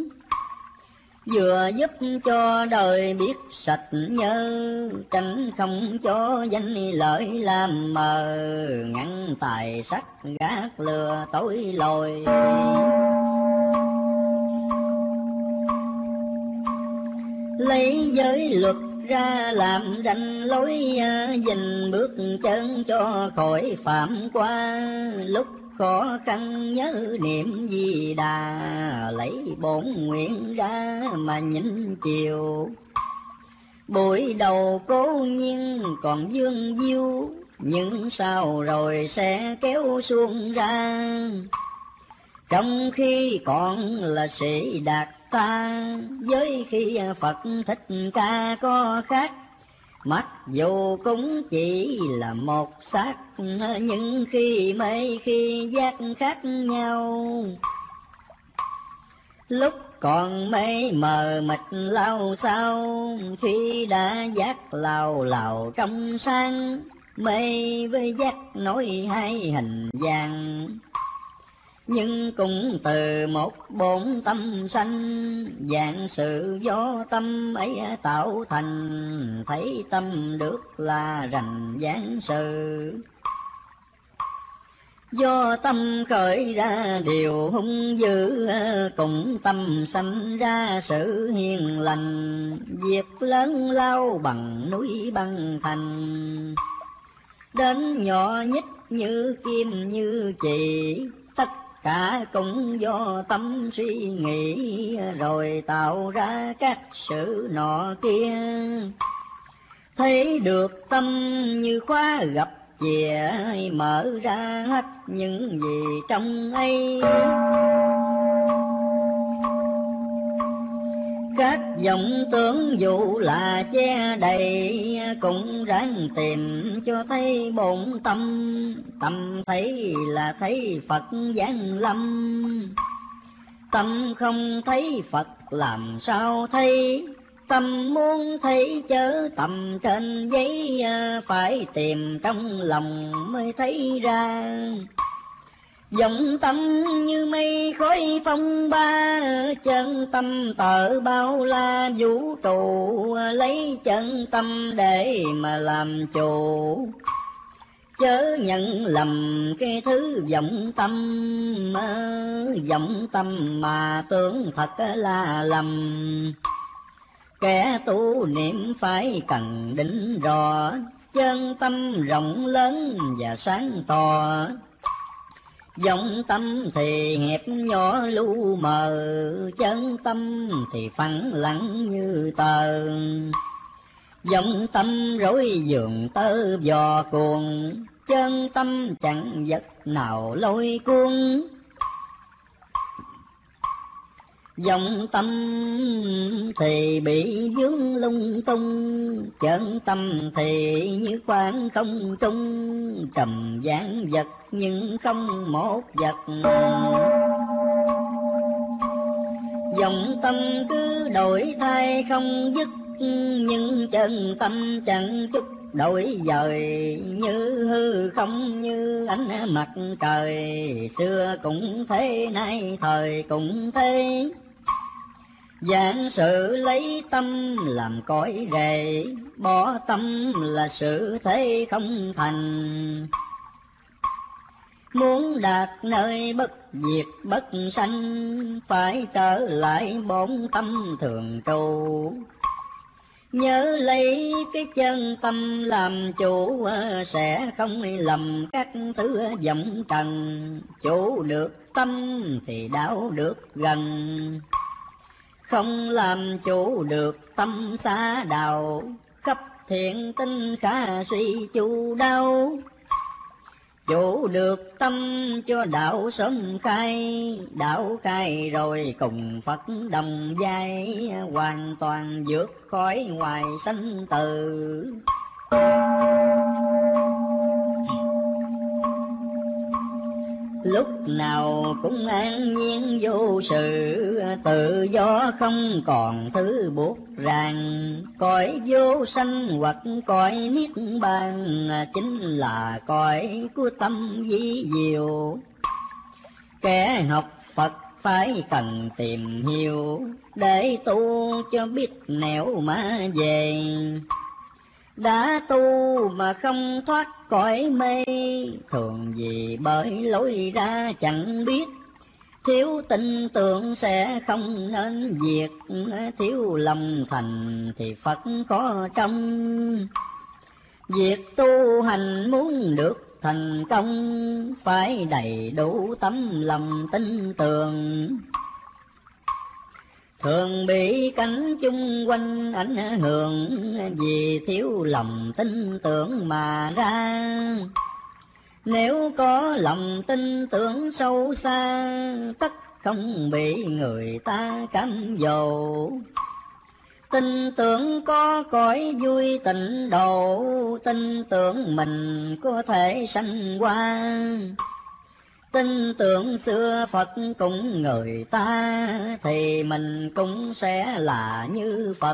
Speaker 1: vừa giúp cho đời biết sạch nhớ. Tránh không cho danh lợi làm mờ, ngăn tài sắc gác lừa tối lồi. Lấy giới luật ra làm ranh lối, dình bước chân cho khỏi phạm qua. Lúc khó khăn nhớ niệm Di Đà, lấy bổn nguyện ra mà nhịn chiều. Buổi đầu cố nhiên còn dương diêu, nhưng sau rồi sẽ kéo xuông ra. Trong khi còn là sĩ đạt ta, với khi Phật Thích Ca có khác. Mặc dù cũng chỉ là một xác, nhưng khi mê khi giác khác nhau. Lúc còn mê mờ mịt lao sao, khi đã giác lao lào trong sáng. Mê với giác nói hai hình vàng, nhưng cũng từ một bổn tâm sanh. Vạn sự do tâm ấy tạo thành, thấy tâm được là rành vạn sự. Do tâm khởi ra điều hung dữ, cùng tâm sanh ra sự hiền lành. Việc lớn lao bằng núi băng thành, đến nhỏ nhất như kim như chỉ. Tất cả cũng do tâm suy nghĩ, rồi tạo ra các sự nọ kia. Thấy được tâm như khóa gặp chìa, mở ra hết những gì trong ấy. Các vọng tưởng dù là che đầy, cũng ráng tìm cho thấy bổn tâm. Tâm thấy là thấy Phật giáng lâm, tâm không thấy Phật làm sao thấy. Tâm muốn thấy chớ tầm trên giấy, phải tìm trong lòng mới thấy ra. Vọng tâm như mây khói phong ba, chân tâm tợ bao la vũ trụ. Lấy chân tâm để mà làm chủ, chớ nhận lầm cái thứ vọng tâm. Vọng tâm mà tưởng thật là lầm, kẻ tu niệm phải cần định rõ. Chân tâm rộng lớn và sáng tỏ, vọng tâm thì hẹp nhỏ lu mờ. Chân tâm thì phẳng lặng như tờ, vọng tâm rối giường tơ vò cuồng. Chân tâm chẳng vật nào lôi cuốn, vọng tâm thì bị vướng lung tung. Chân tâm thì như khoảng không trung, trầm vạn vật nhưng không một vật. Vọng tâm cứ đổi thay không dứt, nhưng chân tâm chẳng chút đổi dời. Như hư không như ánh mặt trời, xưa cũng thế nay thời cũng thế. Giảng sự lấy tâm làm cõi rễ, bỏ tâm là sự thế không thành. Muốn đạt nơi bất diệt bất sanh, phải trở lại bổn tâm thường trụ. Nhớ lấy cái chân tâm làm chủ, sẽ không lầm các thứ vọng trần. Chủ được tâm thì đạo được gần, không làm chủ được tâm xa đào. Khắp thiện tinh khả suy chu đau, chủ được tâm cho đạo sớm khai. Đạo khai rồi cùng Phật đồng vai, hoàn toàn vượt khỏi ngoài sanh tử. Lúc nào cũng an nhiên vô sự, tự do không còn thứ buộc ràng. Cõi vô sanh hoặc cõi niết bàn, chính là cõi của tâm vi diệu. Kẻ học Phật phải cần tìm hiểu, để tu cho biết nẻo mà về. Đã tu mà không thoát cõi mê, thường vì bởi lối ra chẳng biết. Thiếu tin tưởng sẽ không nên diệt, thiếu lòng thành thì Phật có trong. Việc tu hành muốn được thành công, phải đầy đủ tấm lòng tin tưởng. Thường bị cảnh chung quanh ảnh hưởng, vì thiếu lòng tin tưởng mà ra. Nếu có lòng tin tưởng sâu xa, tất không bị người ta cám dỗ. Tin tưởng có cõi vui tịnh độ, tin tưởng mình có thể sanh qua. Tin tưởng xưa Phật cũng người ta, thì mình cũng sẽ là như Phật.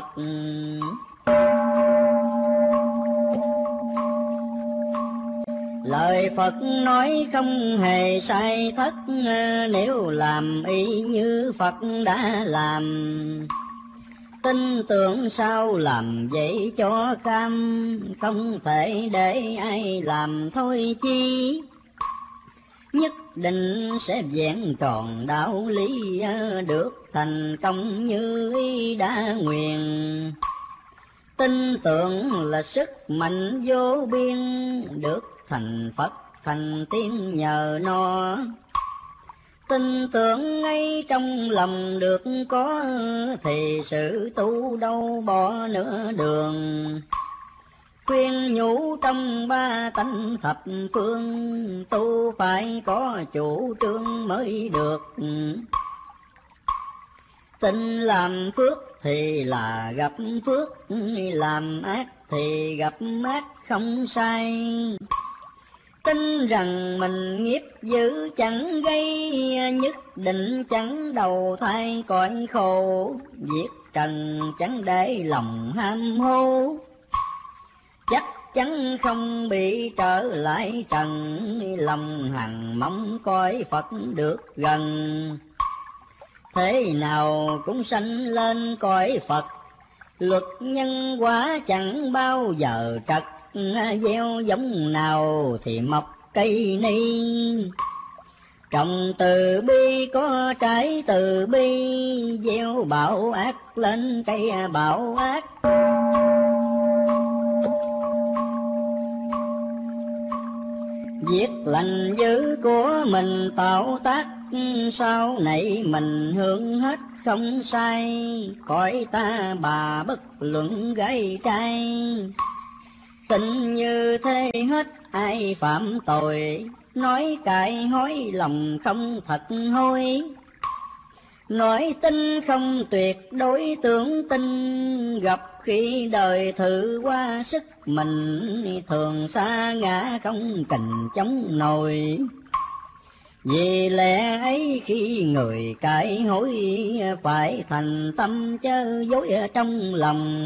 Speaker 1: Lời Phật nói không hề sai thất, nếu làm y như Phật đã làm. Tin tưởng sao làm vậy cho cam, không thể để ai làm thôi chi. Nhất định sẽ vẹn tròn đạo lý, được thành công như ý đã nguyện. Tin tưởng là sức mạnh vô biên, được thành Phật thành tiên nhờ nó. Tin tưởng ngay trong lòng được có, thì sự tu đâu bỏ nửa đường. Khuyên nhủ trong ba tánh thập phương, tu phải có chủ trương mới được. Tin làm phước thì là gặp phước, làm ác thì gặp ác không sai. Tin rằng mình nghiệp dữ chẳng gây, nhất định chẳng đầu thai cõi khổ. Việc trần chẳng để lòng ham hố, chắc chắn không bị trở lại trần. Lòng hằng mong coi Phật được gần, thế nào cũng sanh lên cõi Phật. Luật nhân quả chẳng bao giờ trật, gieo giống nào thì mọc cây ni. Trồng từ bi có trái từ bi, gieo bạo ác lên cây bạo ác. Việc lành dữ của mình tạo tác, sau này mình hưởng hết không sai. Cõi ta bà bất luận gái trai, tình như thế hết ai phạm tội. Nói cãi hối lòng không thật hối, nói tin không tuyệt đối tưởng tin. Gặp khi đời thử qua sức mình, thường sa ngã không kình chống nổi. Vì lẽ ấy khi người cãi hối, phải thành tâm chớ dối ở trong lòng.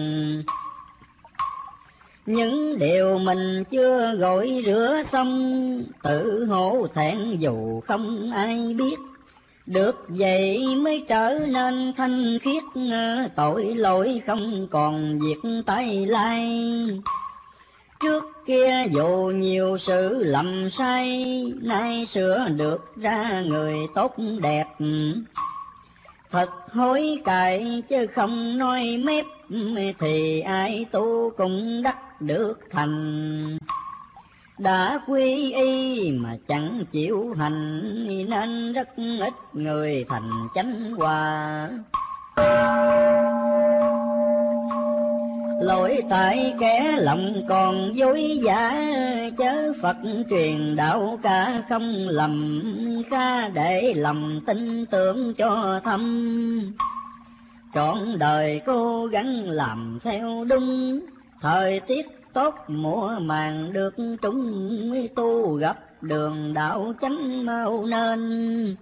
Speaker 1: Những điều mình chưa gội rửa xong, tự hổ thẹn dù không ai biết. Được vậy mới trở nên thanh khiết, tội lỗi không còn việc tay lai. Trước kia dù nhiều sự lầm sai, nay sửa được ra người tốt đẹp. Thật hối cải chứ không nói mép, thì ai tu cũng đắc được thành. Đã quy y mà chẳng chịu hành, nên rất ít người thành chánh hòa. Lỗi tại kẻ lòng còn dối giả, chớ Phật truyền đạo cả không lầm. Kha để lòng tin tưởng cho thâm, trọn đời cố gắng làm theo đúng. Thời tiết tốt mùa màng được trúng, tu gặp đường đạo chánh mau nên.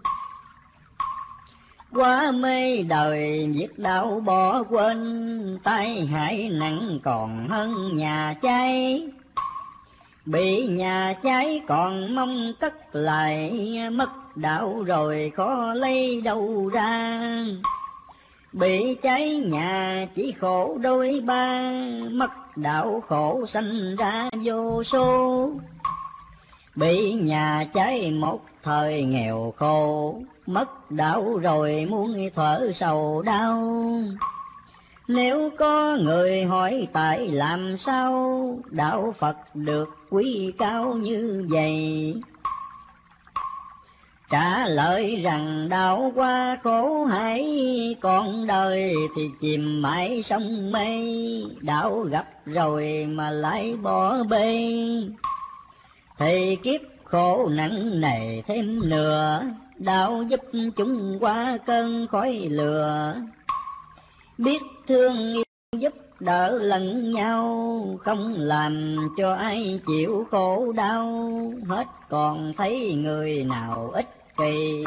Speaker 1: Quá mê đời việc đạo bỏ quên, tai hại nặng còn hơn nhà cháy. Bị nhà cháy còn mong cất lại, mất đạo rồi khó lấy đâu ra. Bị cháy nhà chỉ khổ đôi ba, mất đạo khổ sanh ra vô số. Bị nhà cháy một thời nghèo khổ, mất đạo rồi muốn thở sầu đau. Nếu có người hỏi tại làm sao, đạo Phật được quý cao như vậy. Trả lời rằng đạo qua khổ hải, còn đời thì chìm mãi sông mê. Đạo gặp rồi mà lại bỏ bê, thì kiếp khổ nặng nề thêm nữa. Đạo giúp chúng qua cơn khói lửa, biết thương yêu giúp đỡ lẫn nhau. Không làm cho ai chịu khổ đau, hết còn thấy người nào ích kỳ.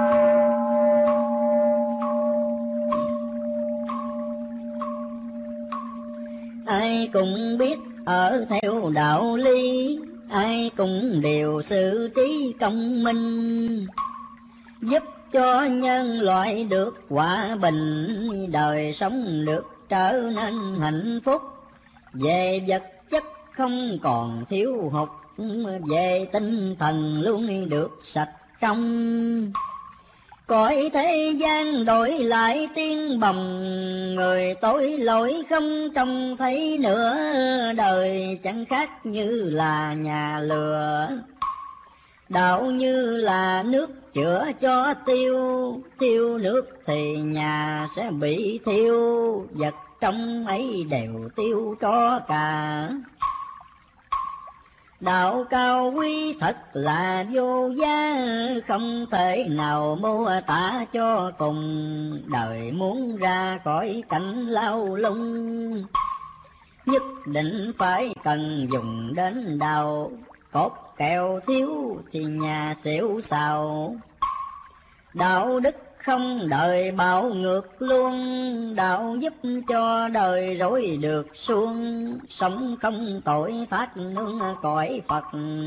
Speaker 1: Ai cũng biết ở theo đạo lý, ai cũng đều xử trí công minh. Giúp cho nhân loại được hòa bình, đời sống được trở nên hạnh phúc. Về vật chất không còn thiếu hụt, về tinh thần luôn được sạch trong. Cõi thế gian đổi lại tiếng bồng, người tối lỗi không trông thấy nữa. Đời chẳng khác như là nhà lửa, đạo như là nước chữa cho tiêu. Thiêu nước thì nhà sẽ bị thiêu, vật trong ấy đều tiêu cho cả. Đạo cao quý thật là vô giá, không thể nào mô tả cho cùng. Đời muốn ra khỏi cảnh lao lung, nhất định phải cần dùng đến đạo. Cốt kẹo thiếu thì nhà xỉu xào, đạo đức không đời bạo ngược luôn. Đạo giúp cho đời rối được suông, sống không tội thác nương cõi Phật.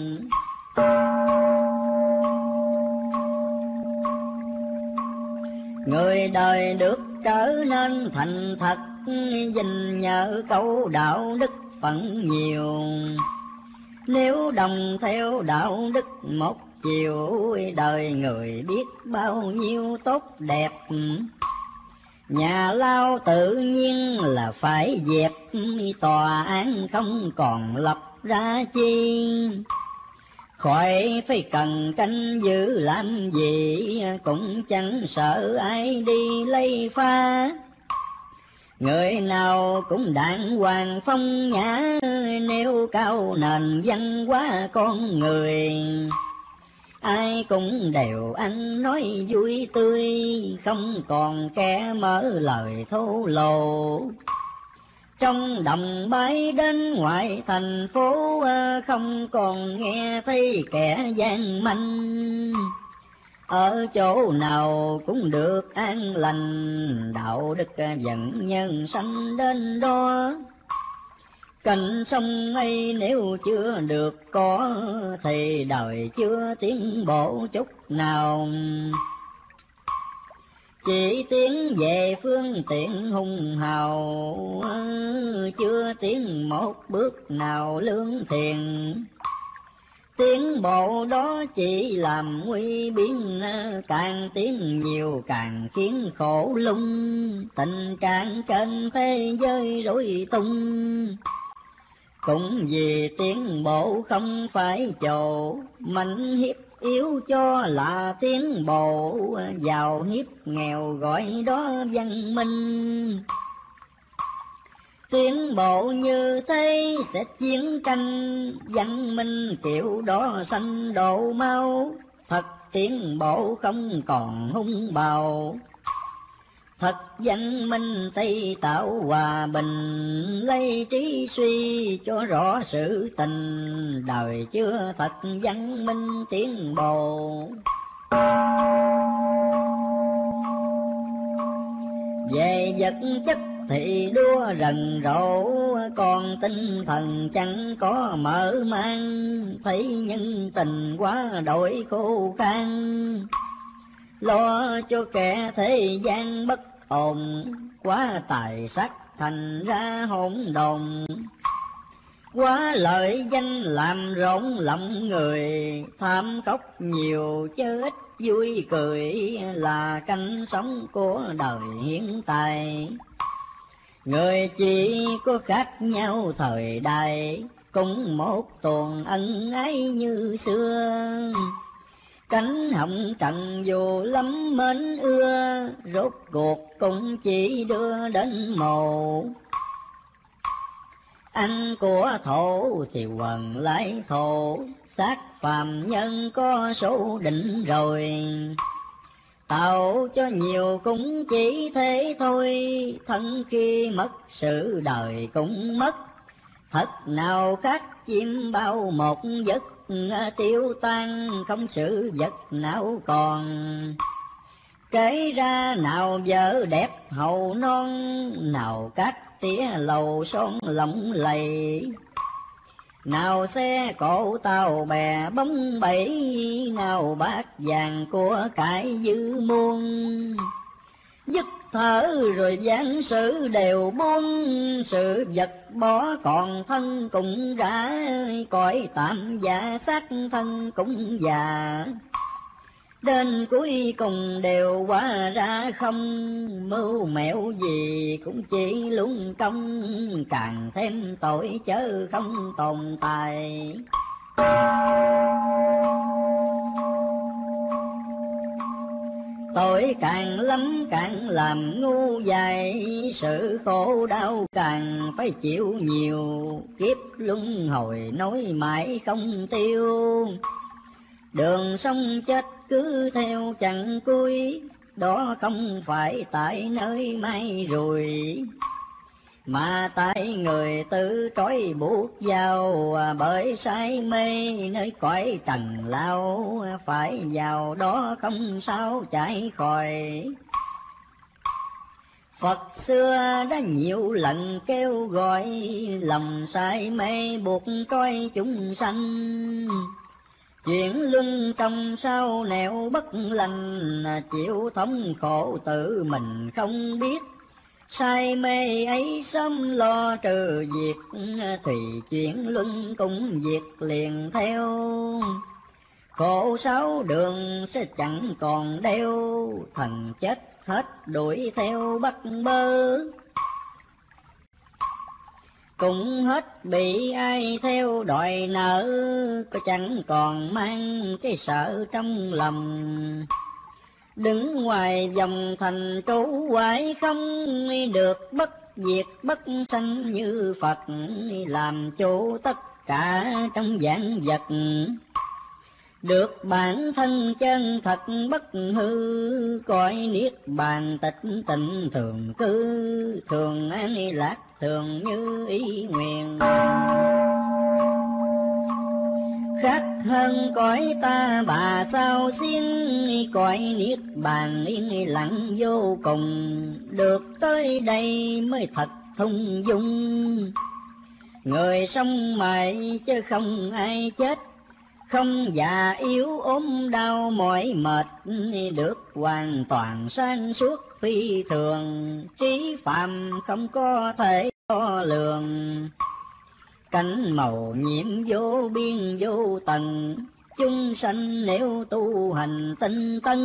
Speaker 1: Người đời được trở nên thành thật, dình nhờ câu đạo đức phận nhiều. Nếu đồng theo đạo đức một chiều, đời người biết bao nhiêu tốt đẹp. Nhà lao tự nhiên là phải dẹp, tòa án không còn lập ra chi. Khỏi phải cần canh giữ làm gì, cũng chẳng sợ ai đi lấy pha. Người nào cũng đàng hoàng phong nhã, nêu cao nền văn hóa con người. Ai cũng đều ăn nói vui tươi, không còn kẻ mở lời thô lỗ. Trong đồng bãi đến ngoại thành phố, không còn nghe thấy kẻ gian manh. Ở chỗ nào cũng được an lành, đạo đức dẫn nhân sanh đến đó. Cành sông ấy nếu chưa được có, thì đời chưa tiến bộ chút nào. Chỉ tiến về phương tiện hùng hào, chưa tiến một bước nào lương thiện. Tiến bộ đó chỉ làm nguy biến, càng tiến nhiều càng khiến khổ lung. Tình trạng trên thế giới rối tung, cũng vì tiến bộ không phải chỗ. Mạnh hiếp yếu cho là tiến bộ, giàu hiếp nghèo gọi đó văn minh. Tiến bộ như thế sẽ chiến tranh, văn minh kiểu đó sanh độ mau. Thật tiến bộ không còn hung bạo, thật văn minh xây tạo hòa bình. Lấy trí suy cho rõ sự tình, đời chưa thật văn minh tiến bộ. Về vật chất thì đua rần rộ, còn tinh thần chẳng có mở mang. Thấy nhân tình quá đổi khô khan, lo cho kẻ thế gian bất ổn. Quá tài sắc thành ra hỗn độn, quá lợi danh làm rộn lòng người. Tham khóc nhiều chứ ít vui cười, là canh sống của đời hiện tại. Người chỉ có khác nhau thời đại, cũng một tuần ân ái như xưa. Cánh hồng trần dù lắm mến ưa, rốt cuộc cũng chỉ đưa đến mồ. Ăn của thổ thì quần lại thổ, xác phàm nhân có số định rồi. Tạo cho nhiều cũng chỉ thế thôi, thân khi mất sự đời cũng mất. Thật nào khác chim bao một giấc tiêu tan, không sự vật nào còn. Kể ra nào vợ đẹp hầu non, nào các tía lầu son lộng lầy. Nào xe cộ tàu bè bóng bẩy, nào bát vàng của cải dư muôn. Dứt thở rồi giảng sự đều buông, sự vật bỏ còn thân cũng rã. Cõi tạm giả xác thân cũng già, đến cuối cùng đều hóa ra không. Mưu mẹo gì cũng chỉ lung công, càng thêm tội chớ không tồn tại. Tội càng lắm càng làm ngu dại, sự khổ đau càng phải chịu nhiều, kiếp luân hồi nói mãi không tiêu. Đường sông chết cứ theo chẳng cuối, đó không phải tại nơi mai rồi, mà tại người tự trói buộc vào, bởi say mê nơi cõi trần lao, phải vào đó không sao chạy khỏi. Phật xưa đã nhiều lần kêu gọi, lòng say mê buộc trói chúng sanh, chuyển luân trong sao nẻo bất lành, chịu thống khổ tự mình không biết. Say mê ấy sớm lo trừ diệt, thì chuyển luân cũng diệt liền theo. Khổ sáu đường sẽ chẳng còn đeo, thần chết hết đuổi theo bắt bớ. Cũng hết bị ai theo đòi nợ, có chẳng còn mang cái sợ trong lòng. Đứng ngoài vòng thành trú hoài không được, bất diệt bất sanh như Phật, làm chủ tất cả trong vạn vật. Được bản thân chân thật bất hư, cõi niết bàn tịch tịnh thường cư, thường an lạc thường như ý nguyện. Khác hơn cõi ta bà sao xiên, cõi niết bàn yên lặng vô cùng, được tới đây mới thật thung dung. Người sống mãi chứ không ai chết, không già yếu ốm đau mỏi mệt, được hoàn toàn sáng suốt phi thường, trí phàm không có thể đo lường. Cảnh màu nhiệm vô biên vô tận, chúng sanh nếu tu hành tinh tấn,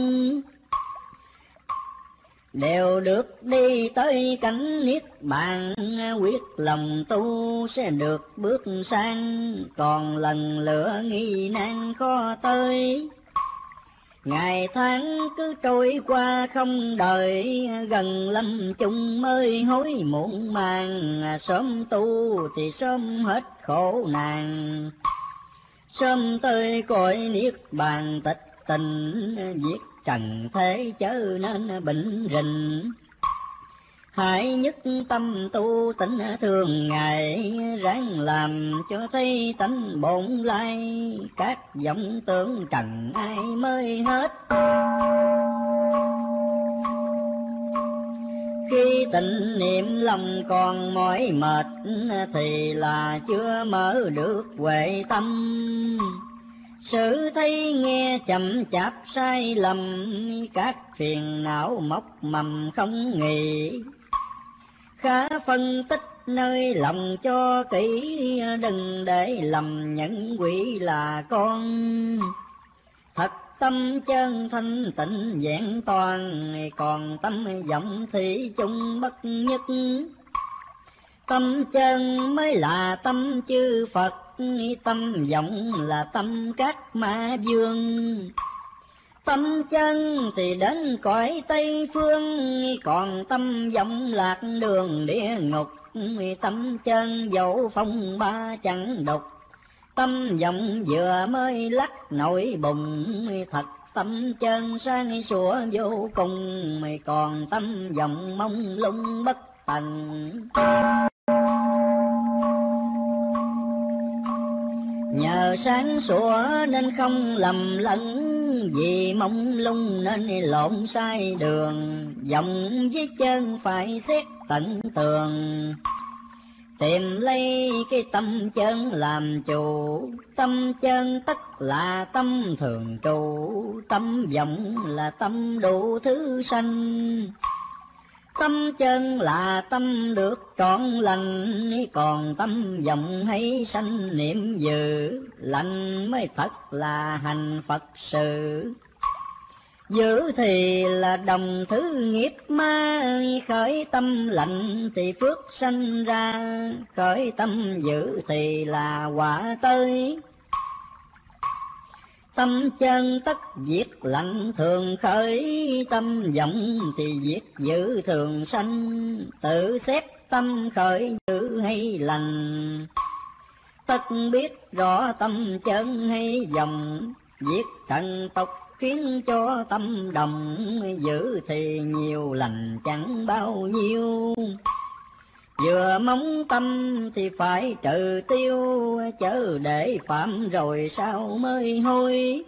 Speaker 1: đều được đi tới cảnh niết bàn. Quyết lòng tu sẽ được bước sang, còn lần lửa nghi nan khó tới. Ngày tháng cứ trôi qua không đợi, gần lâm chung mới hối muộn màng. Sớm tu thì sớm hết khổ nạn, sớm tới cõi niết bàn tịch tình, viết trần thế chớ nên bệnh rình. Hãy nhất tâm tu tĩnh thường ngày, ráng làm cho thấy tánh bổn lai, các vọng tưởng trần ai mới hết. Khi tịnh niệm lòng còn mỏi mệt, thì là chưa mở được huệ tâm. Sự thấy nghe chậm chạp sai lầm, các phiền não mọc mầm không nghỉ. Khá phân tích nơi lòng cho kỹ, đừng để lầm nhận quỷ là con. Thật tâm chân thanh tịnh vẹn toàn, còn tâm vọng thì chung bất nhất. Tâm chân mới là tâm chư Phật, tâm vọng là tâm các ma vương. Tâm chân thì đến cõi Tây Phương, còn tâm vọng lạc đường địa ngục. Tâm chân dẫu phong ba chẳng độc, tâm vọng vừa mới lắc nổi bùng. Thật tâm chân sáng sủa vô cùng, còn tâm vọng mông lung bất tận. Nhờ sáng sủa nên không lầm lẫn, vì mông lung nên lộn sai đường. Vọng với chân phải xét tận tường, tìm lấy cái tâm chân làm chủ. Tâm chân tất là tâm thường trụ, tâm vọng là tâm đủ thứ sanh. Tâm chân là tâm được trọn lành, còn tâm vọng hay sanh niệm dữ. Lành mới thật là hành Phật sự, dữ thì là đồng thứ nghiệp ma. Khởi tâm lành thì phước sanh ra, khởi tâm dữ thì là quả tới. Tâm chân tất diệt lạnh thường khởi, tâm vọng thì diệt dữ thường sanh. Tự xét tâm khởi dữ hay lành, tất biết rõ tâm chân hay vọng. Diệt trần tộc khiến cho tâm đồng, dữ thì nhiều lành chẳng bao nhiêu. Vừa mong tâm thì phải trừ tiêu, chớ để phạm rồi sao mới hối.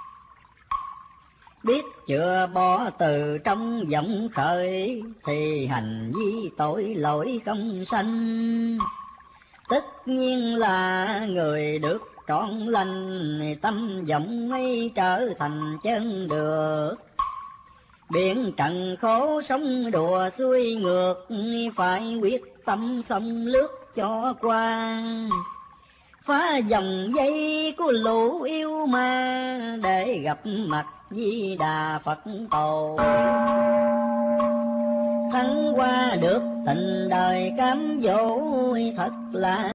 Speaker 1: Biết chưa bỏ từ trong vọng khởi, thì hành vi tội lỗi không sanh. Tất nhiên là người được trọn lành, tâm vọng ấy trở thành chân được. Biển trần khổ sống đùa xuôi ngược, phải quyết tâm sông lướt cho qua. Phá dòng dây của lũ yêu ma, để gặp mặt Di Đà Phật Tổ. Thắng qua được tình đời cám dỗ, thật là